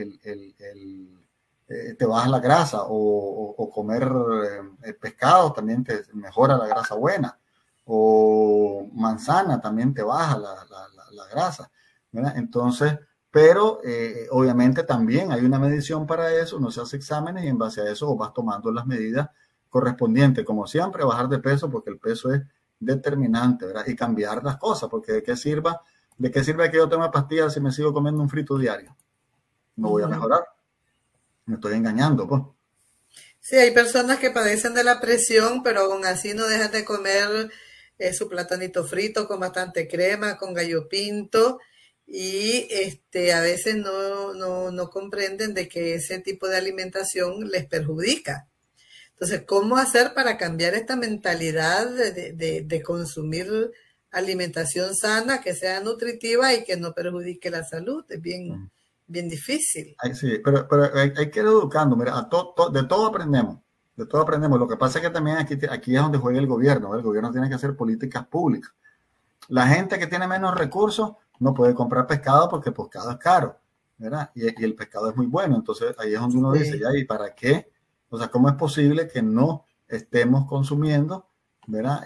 te baja la grasa o comer pescado también te mejora la grasa buena. o manzana también te baja la grasa, ¿verdad? Entonces, pero obviamente también hay una medición para eso, uno se hace exámenes y en base a eso vas tomando las medidas correspondientes. Como siempre, bajar de peso porque el peso es determinante, ¿verdad? Y cambiar las cosas, porque ¿de qué sirve que yo tome pastillas si me sigo comiendo un frito diario? No voy a mejorar, me estoy engañando, pues. Sí, hay personas que padecen de la presión, pero aún así no dejan de comer su platanito frito con bastante crema, con gallo pinto, y a veces no comprenden de que ese tipo de alimentación les perjudica. Entonces, ¿cómo hacer para cambiar esta mentalidad de consumir alimentación sana, que sea nutritiva y que no perjudique la salud? Es bien difícil. Sí, pero hay que ir educando. Mira, de todo aprendemos. De todo aprendemos. Lo que pasa es que también aquí es donde juega el gobierno. El gobierno tiene que hacer políticas públicas. La gente que tiene menos recursos no puede comprar pescado porque el pescado es caro, ¿verdad? Y el pescado es muy bueno. Entonces ahí es donde uno dice, ya, ¿y para qué? O sea, ¿cómo es posible que no estemos consumiendo, ¿verdad?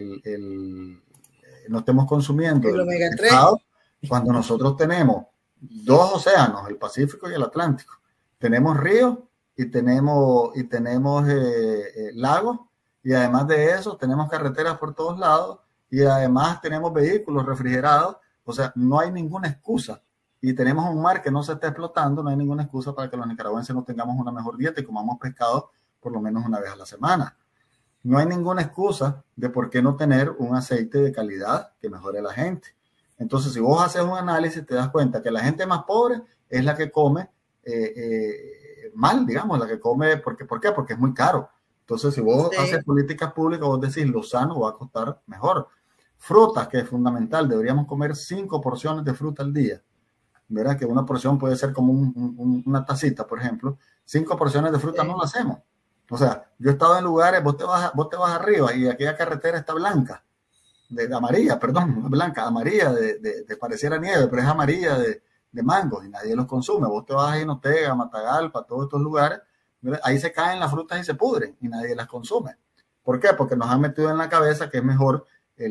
No estemos consumiendo El omega 3 pescado cuando nosotros tenemos 2 océanos, el Pacífico y el Atlántico. Tenemos ríos y tenemos lagos, y además de eso tenemos carreteras por todos lados, y además tenemos vehículos refrigerados. O sea, no hay ninguna excusa. Y tenemos un mar que no se está explotando, no hay ninguna excusa para que los nicaragüenses no tengamos una mejor dieta y comamos pescado por lo menos una vez a la semana. No hay ninguna excusa de por qué no tener un aceite de calidad que mejore a la gente. Entonces, si vos haces un análisis, te das cuenta que la gente más pobre es la que come mal, digamos, la que come, ¿por qué? Porque es muy caro. Entonces, si vos haces políticas públicas, vos decís lo sano va a costar mejor. Frutas, que es fundamental, deberíamos comer 5 porciones de fruta al día. Verá que una porción puede ser como una tacita, por ejemplo. 5 porciones de fruta no lo hacemos. O sea, yo he estado en lugares, vos te vas arriba y aquella carretera está blanca, amarilla, perdón, blanca, amarilla, de pareciera nieve, pero es amarilla de mangos y nadie los consume. Vos te vas a Jinotega, Matagalpa, todos estos lugares, ahí se caen las frutas y se pudren y nadie las consume. ¿Por qué? Porque nos han metido en la cabeza que es mejor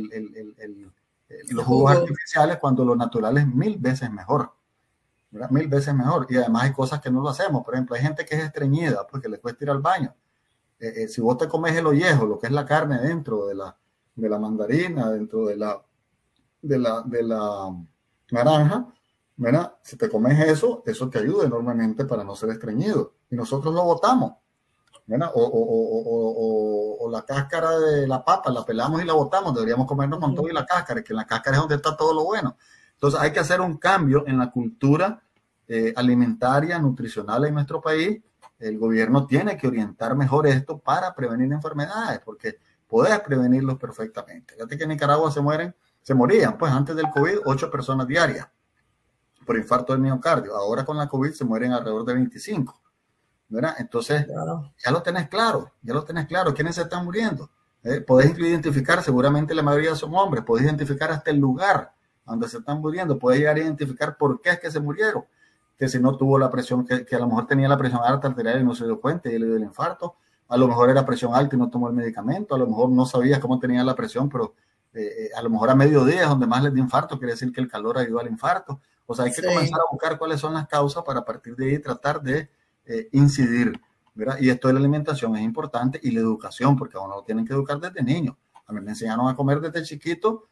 los jugos artificiales cuando lo natural es 1000 veces mejor. ¿Verdad? 1000 veces mejor. Y además hay cosas que no lo hacemos. Por ejemplo, hay gente que es estreñida porque le cuesta ir al baño. Si vos te comes el ollejo, lo que es la carne dentro de la mandarina, dentro de la naranja, ¿verdad? Si te comes eso te ayuda enormemente para no ser estreñido. Y nosotros lo botamos, ¿verdad? O la cáscara de la papa, la pelamos y la botamos. Deberíamos comernos con todo y la cáscara, que en la cáscara es donde está todo lo bueno. Entonces hay que hacer un cambio en la cultura alimentaria, nutricional en nuestro país. El gobierno tiene que orientar mejor esto para prevenir enfermedades, porque podés prevenirlos perfectamente. Fíjate que en Nicaragua se morían, pues antes del COVID, 8 personas diarias por infarto del miocardio. Ahora con la COVID se mueren alrededor de 25, ¿verdad? Entonces, ya lo tenés claro. ¿Quiénes se están muriendo? Podés identificar, seguramente la mayoría son hombres, podés identificar hasta el lugar donde se están muriendo, podés llegar a identificar por qué es que se murieron. Que si no tuvo la presión, que a lo mejor tenía la presión alta arterial y no se dio cuenta y le dio el infarto, a lo mejor era presión alta y no tomó el medicamento, a lo mejor no sabía cómo tenía la presión, pero a lo mejor a mediodía es donde más les dio infarto, quiere decir que el calor ayudó al infarto. O sea, hay que comenzar a buscar cuáles son las causas para a partir de ahí tratar de incidir, ¿verdad? Y esto de la alimentación es importante, y la educación, porque a uno lo tienen que educar desde niño. A mí me enseñaron a comer desde chiquito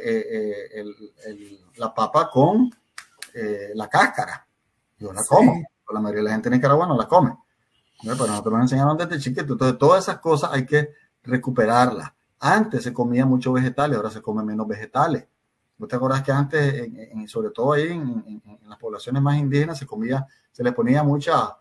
la papa con la cáscara. Yo la como, pero la mayoría de la gente en Nicaragua no la come. Pero nosotros nos enseñaron desde chiquito. Entonces, todas esas cosas hay que recuperarlas. Antes se comía mucho vegetales, ahora se come menos vegetales. ¿Vos te acordás que antes, sobre todo ahí en las poblaciones más indígenas, se le ponía mucha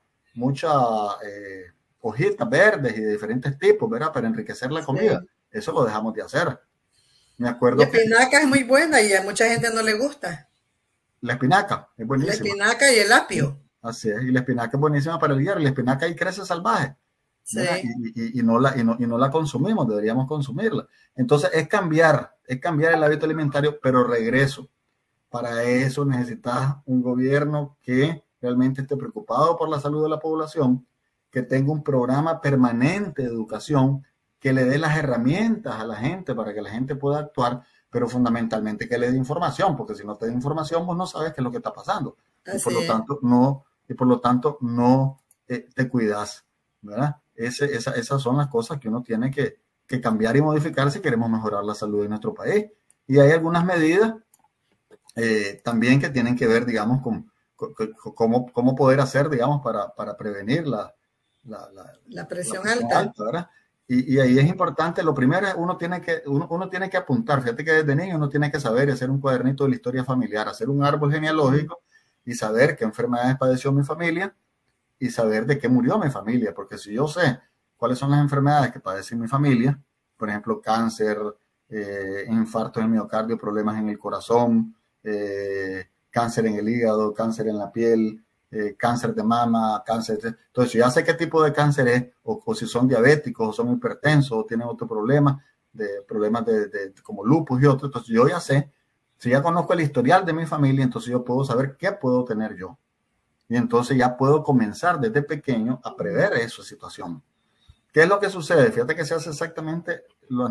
hojitas verdes y de diferentes tipos, ¿verdad? Para enriquecer la comida. Eso lo dejamos de hacer. Me acuerdo la espinaca es muy buena y a mucha gente no le gusta. La espinaca es buenísima. La espinaca y el apio. Así es, y la espinaca es buenísima para el hierro. La espinaca ahí crece salvaje. Sí. Y no la consumimos, deberíamos consumirla. Entonces es cambiar el hábito alimentario, pero regreso. Para eso necesitas un gobierno que realmente esté preocupado por la salud de la población, que tenga un programa permanente de educación que le dé las herramientas a la gente para que la gente pueda actuar, pero fundamentalmente que le dé información, porque si no te da información, vos no sabes qué es lo que está pasando. Y por lo tanto no te cuidas, ¿verdad? Esas son las cosas que uno tiene que cambiar y modificar si queremos mejorar la salud de nuestro país. Y hay algunas medidas también que tienen que ver, digamos, con cómo poder hacer, digamos, para prevenir la presión alta, ¿verdad? Y ahí es importante, lo primero es uno tiene que apuntar, fíjate que desde niño uno tiene que saber hacer un cuadernito de la historia familiar, hacer un árbol genealógico y saber qué enfermedades padeció mi familia y saber de qué murió mi familia, porque si yo sé cuáles son las enfermedades que padece mi familia, por ejemplo, cáncer, infartos del miocardio, problemas en el corazón, cáncer en el hígado, cáncer en la piel, cáncer de mama, cáncer. Entonces, si ya sé qué tipo de cáncer es, o si son diabéticos, o son hipertensos, o tienen otro problema, problemas como lupus y otros, entonces yo ya sé, si ya conozco el historial de mi familia, entonces yo puedo saber qué puedo tener yo. Y entonces ya puedo comenzar desde pequeño a prever esa situación. ¿Qué es lo que sucede? Fíjate que se hace exactamente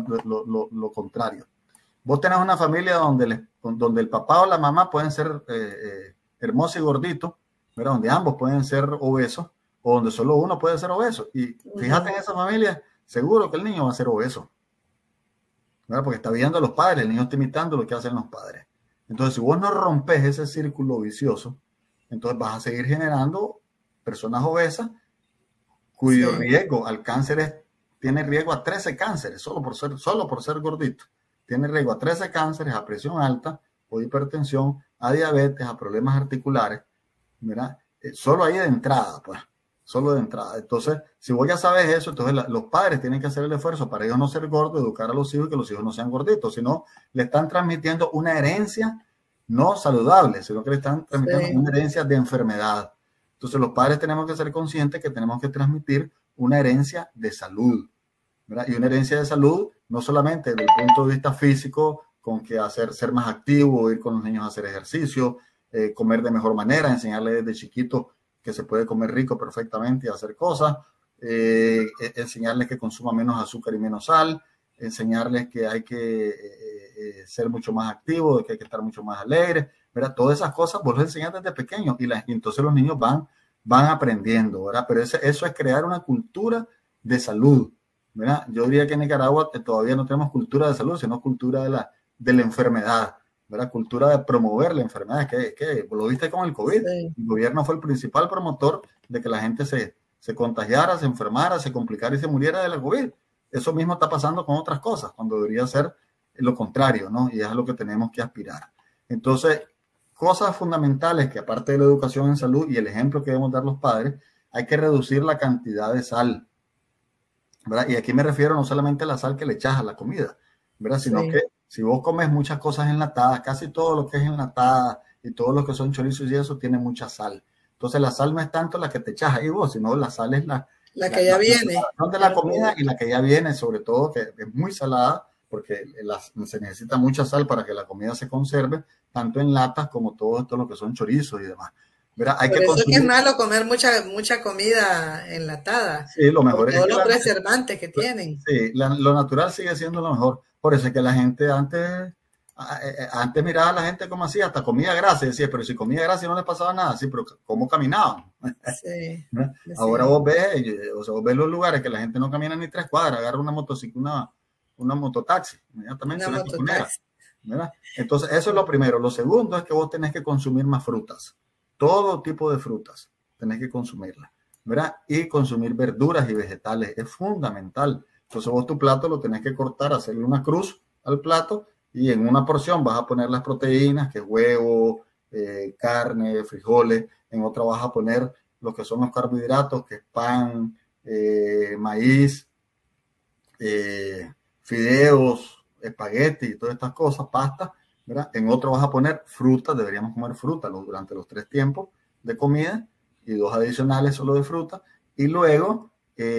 lo contrario. Vos tenés una familia donde el papá o la mamá pueden ser hermosos y gorditos, ¿verdad? Donde ambos pueden ser obesos, o donde solo uno puede ser obeso. Y fíjate en esa familia, seguro que el niño va a ser obeso, ¿verdad? Porque está viendo a los padres, el niño está imitando lo que hacen los padres. Entonces, si vos no rompes ese círculo vicioso, entonces vas a seguir generando personas obesas cuyo riesgo al cáncer tiene riesgo a 13 cánceres, solo por ser gordito. Tiene riesgo a 13 cánceres, a presión alta, o hipertensión, a diabetes, a problemas articulares, ¿verdad? Solo ahí de entrada, pues, solo de entrada. Entonces, si vos ya sabes eso, entonces los padres tienen que hacer el esfuerzo para ellos no ser gordos, educar a los hijos y que los hijos no sean gorditos, sino le están transmitiendo una herencia no saludable, sino que le están transmitiendo una herencia de enfermedad. Entonces, los padres tenemos que ser conscientes que tenemos que transmitir una herencia de salud, ¿verdad? Y una herencia de salud no solamente desde el punto de vista físico, con que ser más activo, ir con los niños a hacer ejercicio, comer de mejor manera, enseñarles desde chiquito que se puede comer rico perfectamente y hacer cosas, enseñarles que consuma menos azúcar y menos sal, enseñarles que hay que ser mucho más activo, que hay que estar mucho más alegre, ¿verdad? Todas esas cosas vos les enseñas desde pequeños y entonces los niños van aprendiendo, ¿verdad? Pero eso es crear una cultura de salud, ¿verdad? Yo diría que en Nicaragua todavía no tenemos cultura de salud, sino cultura de la enfermedad, ¿verdad? Cultura de promover la enfermedad, que lo viste con el COVID. Sí. El gobierno fue el principal promotor de que la gente se contagiara, se enfermara, se complicara y se muriera de la COVID. Eso mismo está pasando con otras cosas, cuando debería ser lo contrario, ¿no? Y es a lo que tenemos que aspirar. Entonces, cosas fundamentales que aparte de la educación en salud y el ejemplo que debemos dar los padres, hay que reducir la cantidad de sal, ¿verdad? Y aquí me refiero no solamente a la sal que le echas a la comida, ¿verdad? Sino que si vos comes muchas cosas enlatadas, casi todo lo que es enlatada y todo lo que son chorizos y eso tiene mucha sal. Entonces la sal no es tanto la que te echas ahí vos, sino la sal es la que ya viene. De la comida y la que ya viene, sobre todo que es muy salada, porque se necesita mucha sal para que la comida se conserve, tanto en latas como todo esto lo que son chorizos y demás. ¿Verdad? Hay por que eso consumir... es que es malo comer mucha comida enlatada. Sí, lo mejor por todos los preservantes que tienen. Sí, lo natural sigue siendo lo mejor. Por eso es que la gente antes miraba a la gente como así, hasta comía grasa, y decía, pero si comía grasa y no les pasaba nada, sí, pero ¿cómo caminaban? Sí, Ahora vos ves los lugares que la gente no camina ni 3 cuadras, agarra una motocicleta, una mototaxi, inmediatamente una mototaxi. ¿verdad? Entonces, eso es lo primero. Lo segundo es que vos tenés que consumir más frutas. Todo tipo de frutas tenés que consumirlas, ¿verdad? Y consumir verduras y vegetales es fundamental. Entonces vos tu plato lo tenés que cortar, hacerle una cruz al plato y en una porción vas a poner las proteínas, que es huevo, carne, frijoles. En otra vas a poner lo que son los carbohidratos, que es pan, maíz, fideos, espagueti, todas estas cosas, pasta, ¿verdad? En otro vas a poner fruta, deberíamos comer fruta durante los 3 tiempos de comida y 2 adicionales solo de fruta. Y luego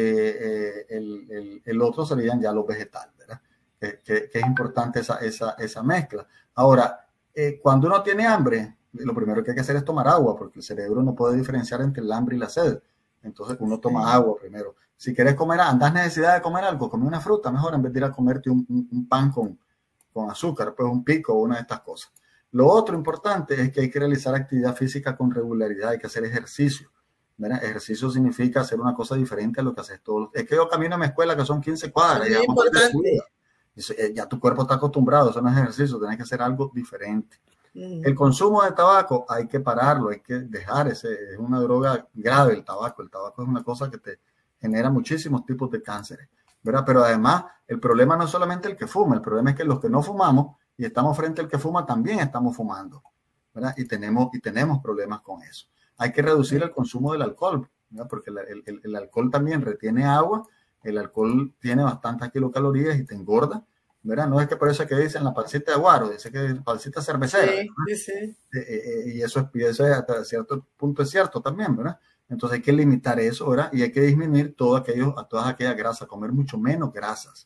el otro serían ya los vegetales, ¿verdad? Que es importante esa mezcla. Ahora, cuando uno tiene hambre, lo primero que hay que hacer es tomar agua, porque el cerebro no puede diferenciar entre el hambre y la sed. Entonces uno toma agua primero. Si quieres comer, andas necesidad de comer algo, come una fruta mejor en vez de ir a comerte un pan con azúcar, pues un pico o una de estas cosas. Lo otro importante es que hay que realizar actividad física con regularidad, hay que hacer ejercicio. ¿Verdad? Ejercicio significa hacer una cosa diferente a lo que haces todos los días. Es que yo camino a mi escuela que son 15 cuadras. Es importante. Ya tu cuerpo está acostumbrado, eso no es ejercicio, tienes que hacer algo diferente. El consumo de tabaco hay que pararlo, hay que dejar es una droga grave el tabaco es una cosa que te genera muchísimos tipos de cánceres, ¿verdad? Pero además el problema no es solamente el que fuma, el problema es que los que no fumamos y estamos frente al que fuma también estamos fumando, ¿verdad? Y tenemos problemas con eso. Hay que reducir el consumo del alcohol, ¿verdad? Porque el alcohol también retiene agua, el alcohol tiene bastantes kilocalorías y te engorda, ¿verdad? No es que por eso que dicen la pancita de guaro, dice que es pancita cervecera. Sí. Y eso hasta cierto punto es cierto también, ¿verdad? Entonces hay que limitar eso, ¿verdad? Y hay que disminuir todas aquellas grasas, comer mucho menos grasas.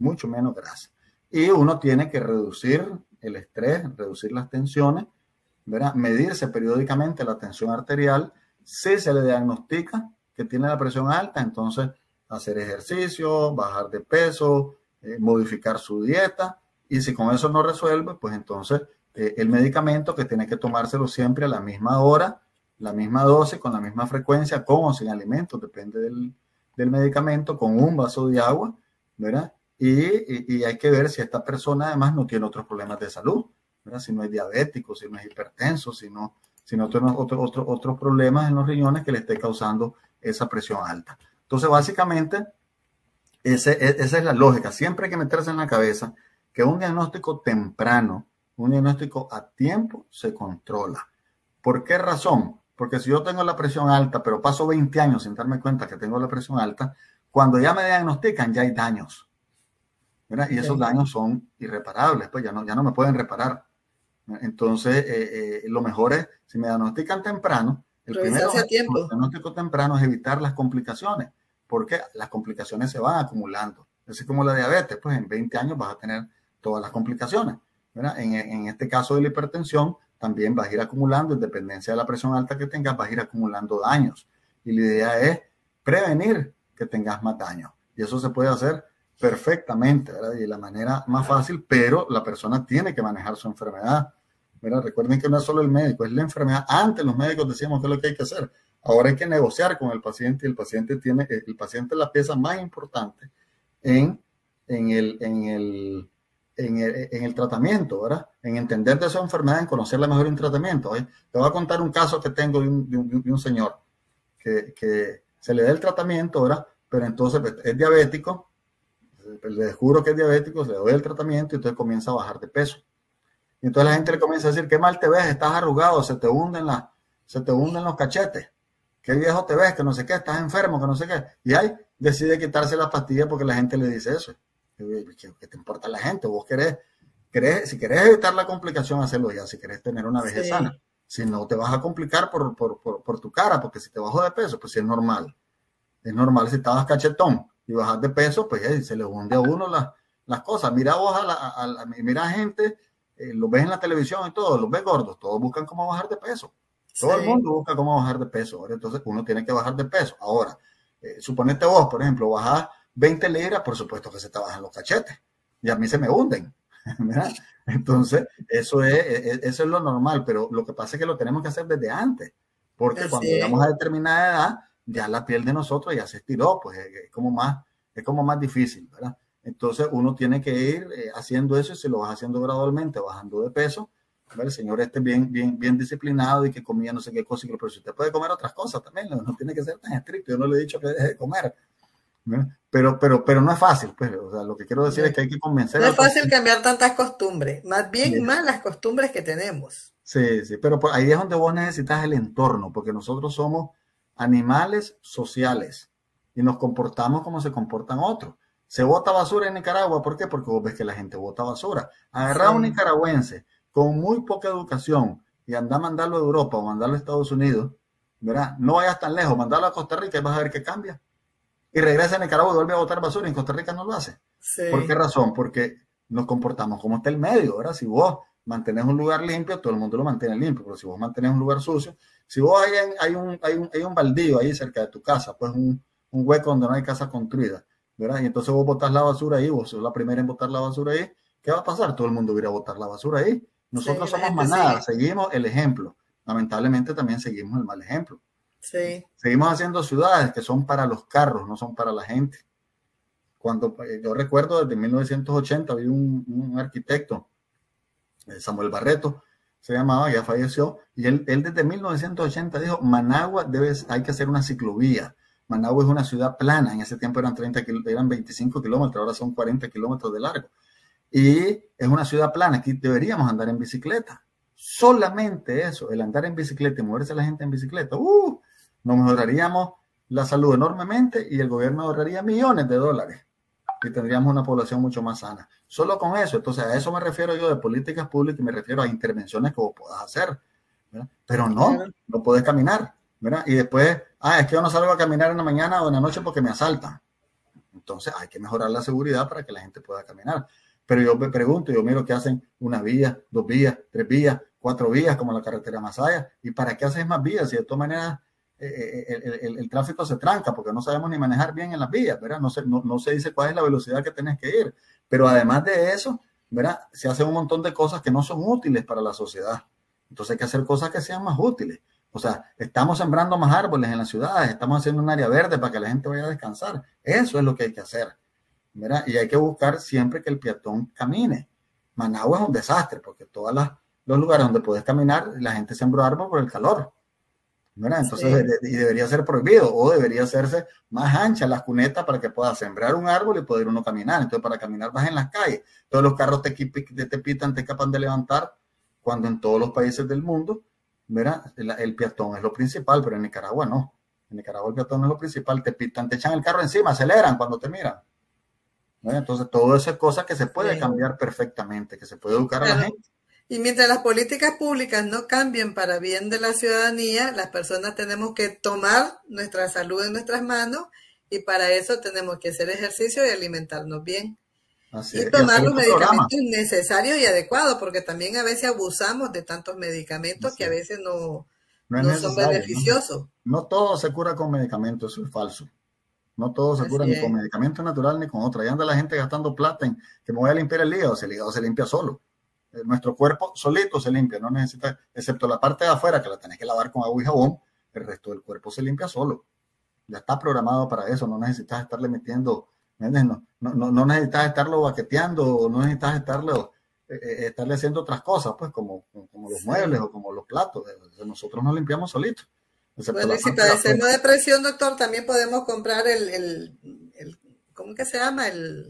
Y uno tiene que reducir el estrés, reducir las tensiones, ¿verdad? Medirse periódicamente la tensión arterial. Si se le diagnostica que tiene la presión alta, entonces hacer ejercicio, bajar de peso, modificar su dieta, y si con eso no resuelve, pues entonces el medicamento que tiene que tomárselo siempre a la misma hora, la misma dosis, con la misma frecuencia, con o sin alimentos, depende del medicamento, con un vaso de agua, ¿verdad? Y hay que ver si esta persona además no tiene otros problemas de salud, ¿verdad? Si no es diabético, si no es hipertenso, si no tiene otros problemas en los riñones que le esté causando esa presión alta. Entonces, básicamente, esa es la lógica. Siempre hay que meterse en la cabeza que un diagnóstico temprano, un diagnóstico a tiempo, se controla. ¿Por qué razón? Porque si yo tengo la presión alta, pero paso 20 años sin darme cuenta que tengo la presión alta, cuando ya me diagnostican, ya hay daños, ¿verdad? Y esos daños son irreparables, pues ya no me pueden reparar. Entonces, lo mejor es, si me diagnostican temprano, el diagnóstico temprano es evitar las complicaciones, porque las complicaciones se van acumulando. Así como la diabetes, pues en 20 años vas a tener todas las complicaciones, ¿verdad? En este caso de la hipertensión, también vas a ir acumulando, en dependencia de la presión alta que tengas, vas a ir acumulando daños. Y la idea es prevenir que tengas más daños. Y eso se puede hacer perfectamente, ¿verdad? Y de la manera más fácil, pero la persona tiene que manejar su enfermedad, ¿verdad? Recuerden que no es solo el médico, es la enfermedad. Antes los médicos decíamos que es lo que hay que hacer. Ahora hay que negociar con el paciente, y el paciente es la pieza más importante en el tratamiento, ¿verdad? En entender de su enfermedad, en conocerla mejor en tratamiento. Te voy a contar un caso que tengo de un señor que se le da el tratamiento, ¿verdad? Pero entonces es diabético, le descubro que es diabético, se le doy el tratamiento y entonces comienza a bajar de peso. Y entonces la gente le comienza a decir, qué mal te ves, estás arrugado, se te hunden los cachetes, qué viejo te ves, que no sé qué, estás enfermo, que no sé qué. Y ahí decide quitarse la pastilla porque la gente le dice eso. ¿Qué te importa la gente? Vos si querés evitar la complicación, hacerlo ya, si querés tener una vejez sana. Si no, te vas a complicar por tu cara, porque si te bajo de peso, pues sí es normal. Es normal si estabas cachetón y bajas de peso, pues se le hunde a uno las cosas. Mira vos mira gente, lo ves en la televisión y todo, los ves gordos, todos buscan cómo bajar de peso. Todo el mundo busca cómo bajar de peso. Entonces uno tiene que bajar de peso. Ahora, suponete vos, por ejemplo, bajás 20 libras, por supuesto que se te bajan los cachetes. Y a mí se me hunden. ¿Verdad? Entonces, eso es lo normal, pero lo que pasa es que lo tenemos que hacer desde antes. Porque cuando llegamos a determinada edad, ya la piel de nosotros ya se estiró, pues es como más difícil, ¿verdad? Entonces uno tiene que ir haciendo eso y se lo vas haciendo gradualmente, bajando de peso. ¿Verdad? El señor bien disciplinado y que comía no sé qué cosa, pero si usted puede comer otras cosas también, no tiene que ser tan estricto. Yo no le he dicho que deje de comer. Pero no es fácil, pues, o sea, lo que quiero decir es que hay que convencer. No es fácil cambiar tantas costumbres, más bien malas costumbres que tenemos. Sí, pero pues ahí es donde vos necesitas el entorno, porque nosotros somos animales sociales y nos comportamos como se comportan otros. Se bota basura en Nicaragua, ¿por qué? Porque vos ves que la gente bota basura. Agarrar a un nicaragüense con muy poca educación y anda a mandarlo a Europa o mandarlo a Estados Unidos, ¿verdad? No vayas tan lejos, mandarlo a Costa Rica y vas a ver qué cambia. Y regresa a Nicaragua y vuelve a botar basura y en Costa Rica no lo hace. Sí. ¿Por qué razón? Porque nos comportamos como está el medio, ¿verdad? Si vos mantenés un lugar limpio, todo el mundo lo mantiene limpio, pero si vos mantenés un lugar sucio, si vos hay un baldío ahí cerca de tu casa, pues un hueco donde no hay casa construida, ¿verdad? Y entonces vos botás la basura ahí, vos sos la primera en botar la basura ahí, ¿qué va a pasar? Todo el mundo va a ir a botar la basura ahí. Nosotros Sí, la somos gente manada, sigue. seguimos el ejemplo. Lamentablemente también seguimos el mal ejemplo. Sí, Seguimos haciendo ciudades que son para los carros, no son para la gente. Cuando yo recuerdo desde 1980 había un arquitecto, Samuel Barreto, se llamaba, ya falleció, y él desde 1980 dijo, Managua hay que hacer una ciclovía. Managua es una ciudad plana, en ese tiempo eran 25 kilómetros, ahora son 40 kilómetros de largo. Y es una ciudad plana, aquí deberíamos andar en bicicleta. Solamente eso, el andar en bicicleta y moverse la gente en bicicleta, nos mejoraríamos la salud enormemente y el gobierno ahorraría millones de dólares y tendríamos una población mucho más sana. Solo con eso, entonces a eso me refiero yo de políticas públicas y me refiero a intervenciones que vos puedas hacer, ¿verdad? Pero no podés caminar, ¿verdad? Y después, es que yo no salgo a caminar en la mañana o en la noche porque me asaltan. Entonces hay que mejorar la seguridad para que la gente pueda caminar. Pero yo me pregunto, yo miro que hacen una vía, 2 vías, 3 vías, 4 vías como la carretera Masaya. ¿Y para qué haces más vías? Si de todas maneras el tráfico se tranca porque no sabemos ni manejar bien en las vías, ¿verdad? No se dice cuál es la velocidad que tenés que ir. Pero además de eso, ¿verdad? Se hacen un montón de cosas que no son útiles para la sociedad. Entonces hay que hacer cosas que sean más útiles. O sea, estamos sembrando más árboles en las ciudades, estamos haciendo un área verde para que la gente vaya a descansar. Eso es lo que hay que hacer, ¿verdad? Y hay que buscar siempre que el peatón camine. Managua es un desastre porque todos los lugares donde puedes caminar, la gente sembró árboles por el calor, ¿verdad? Entonces, y debería ser prohibido o debería hacerse más ancha las cunetas para que puedas sembrar un árbol y poder uno caminar. Entonces, para caminar vas en las calles. Todos los carros te pitan, te capan de levantar, cuando en todos los países del mundo, ¿verdad? El peatón es lo principal, pero en Nicaragua no. En Nicaragua el peatón no es lo principal. Te pitan, te echan el carro encima, aceleran cuando te miran, ¿verdad? Entonces, todo eso es cosa que se puede cambiar perfectamente, que se puede educar a la gente. Y mientras las políticas públicas no cambien para bien de la ciudadanía, las personas tenemos que tomar nuestra salud en nuestras manos y para eso tenemos que hacer ejercicio y alimentarnos bien. Y tomar los medicamentos necesarios y adecuados, porque también a veces abusamos de tantos medicamentos que a veces no son beneficiosos. No todo se cura con medicamentos, eso es falso. No todo se cura ni con medicamento natural ni con otro. Ahí anda la gente gastando plata en que me voy a limpiar el hígado se limpia solo. Nuestro cuerpo solito se limpia, no necesita, excepto la parte de afuera que la tenés que lavar con agua y jabón, el resto del cuerpo se limpia solo. Ya está programado para eso, no necesitas estarle metiendo, no necesitas estarlo baqueteando, no necesitas estarle haciendo otras cosas, pues como los muebles o como los platos. Nosotros nos limpiamos solitos. Bueno, y si padecemos de presión, doctor, también podemos comprar ¿cómo que se llama?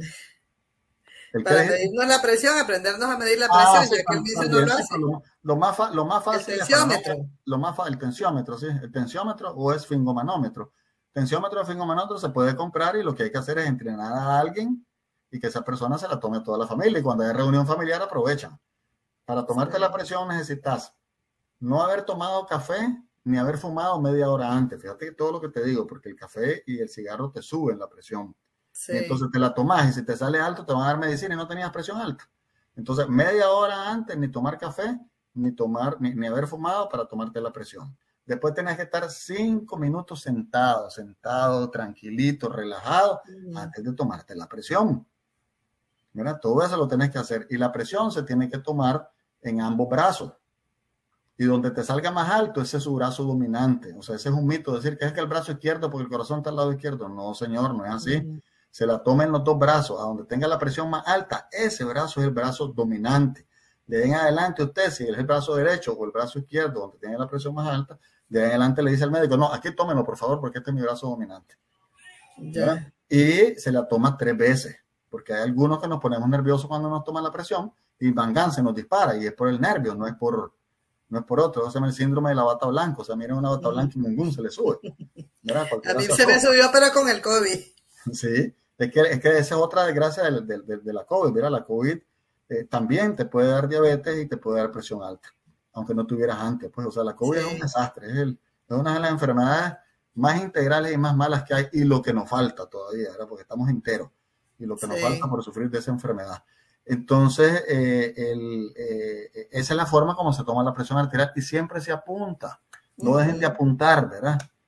Para medirnos la presión, aprendernos a medir la presión, sí, ya que el vicio no lo hace. Lo más fácil el tensiómetro. El tensiómetro, sí, el tensiómetro o esfingomanómetro. Tensiómetro o esfingomanómetro se puede comprar y lo que hay que hacer es entrenar a alguien y que esa persona se la tome toda la familia y cuando hay reunión familiar aprovechan. Para tomarte la presión necesitas no haber tomado café ni haber fumado media hora antes. Fíjate todo lo que te digo, porque el café y el cigarro te suben la presión. Sí. Entonces te la tomas y si te sale alto te van a dar medicina y no tenías presión alta. Entonces media hora antes ni tomar café, ni haber fumado para tomarte la presión. Después tenés que estar 5 minutos sentado, tranquilito, relajado, antes de tomarte la presión. Mira, todo eso lo tenés que hacer. Y la presión se tiene que tomar en ambos brazos. Y donde te salga más alto, ese es su brazo dominante. O sea, ese es un mito, decir que es que el brazo izquierdo porque el corazón está al lado izquierdo. No, señor, no es así. Se la toma en los dos brazos, a donde tenga la presión más alta, ese brazo es el brazo dominante. De ahí en adelante usted, si es el brazo derecho o el brazo izquierdo, donde tiene la presión más alta, de ahí en adelante le dice al médico, no, aquí tómelo por favor, porque este es mi brazo dominante. ¿Ya? Y se la toma 3 veces, porque hay algunos que nos ponemos nerviosos cuando nos toman la presión y Van Gans se nos dispara, y es por el nervio, no es por otro. Eso se llama el síndrome de la bata blanca. O sea, miren una bata blanca y ningún se le sube. A mí se me subió, pero con el COVID. Sí, es que esa es otra desgracia de la COVID. Mira, la COVID también te puede dar diabetes y te puede dar presión alta, aunque no tuvieras antes. Pues, o sea, la COVID es un desastre. Es una de las enfermedades más integrales y más malas que hay y lo que nos falta todavía, ¿verdad? Porque estamos enteros y lo que nos falta por sufrir de esa enfermedad. Entonces, esa es la forma como se toma la presión arterial y siempre se apunta. No dejen de apuntar, ¿verdad?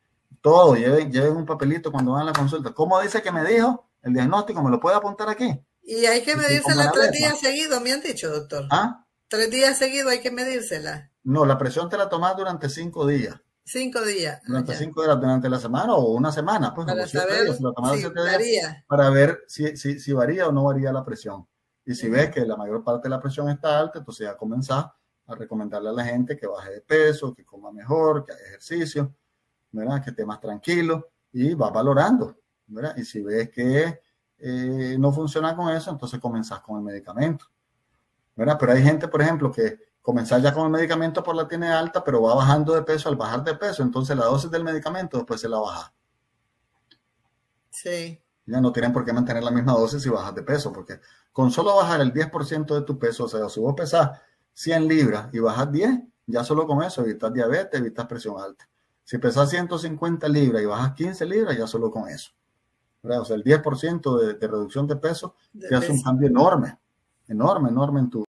Todo, lleven un papelito cuando van a la consulta. ¿Cómo dice que me dijo el diagnóstico? ¿Me lo puede apuntar aquí? Y hay que Y medírsela 3 días seguidos, me han dicho, doctor. ¿Ah? 3 días seguidos hay que medírsela. No, la presión te la tomas durante 5 días. 5 días. Durante 5 días, durante la semana o una semana, pues, para 7 saber días, si la tomas si 7 días, varía. para ver si varía o no varía la presión. Y si ves que la mayor parte de la presión está alta, entonces ya comenzás a recomendarle a la gente que baje de peso, que coma mejor, que haga ejercicio, ¿verdad? Que esté más tranquilo y vas valorando, ¿verdad? Y si ves que no funciona con eso, entonces comenzás con el medicamento, ¿verdad? Pero hay gente, por ejemplo, que comenzar ya con el medicamento por la tiene alta, pero va bajando de peso al bajar de peso, entonces la dosis del medicamento después se la baja. Sí. Ya no tienen por qué mantener la misma dosis si bajas de peso, porque con solo bajar el 10% de tu peso, o sea, si vos pesás 100 libras y bajas 10, ya solo con eso evitas diabetes, evitas presión alta. Si pesas 150 libras y bajas 15 libras, ya solo con eso, ¿verdad? O sea, el 10% de reducción de peso te hace un cambio enorme, enorme, enorme en tu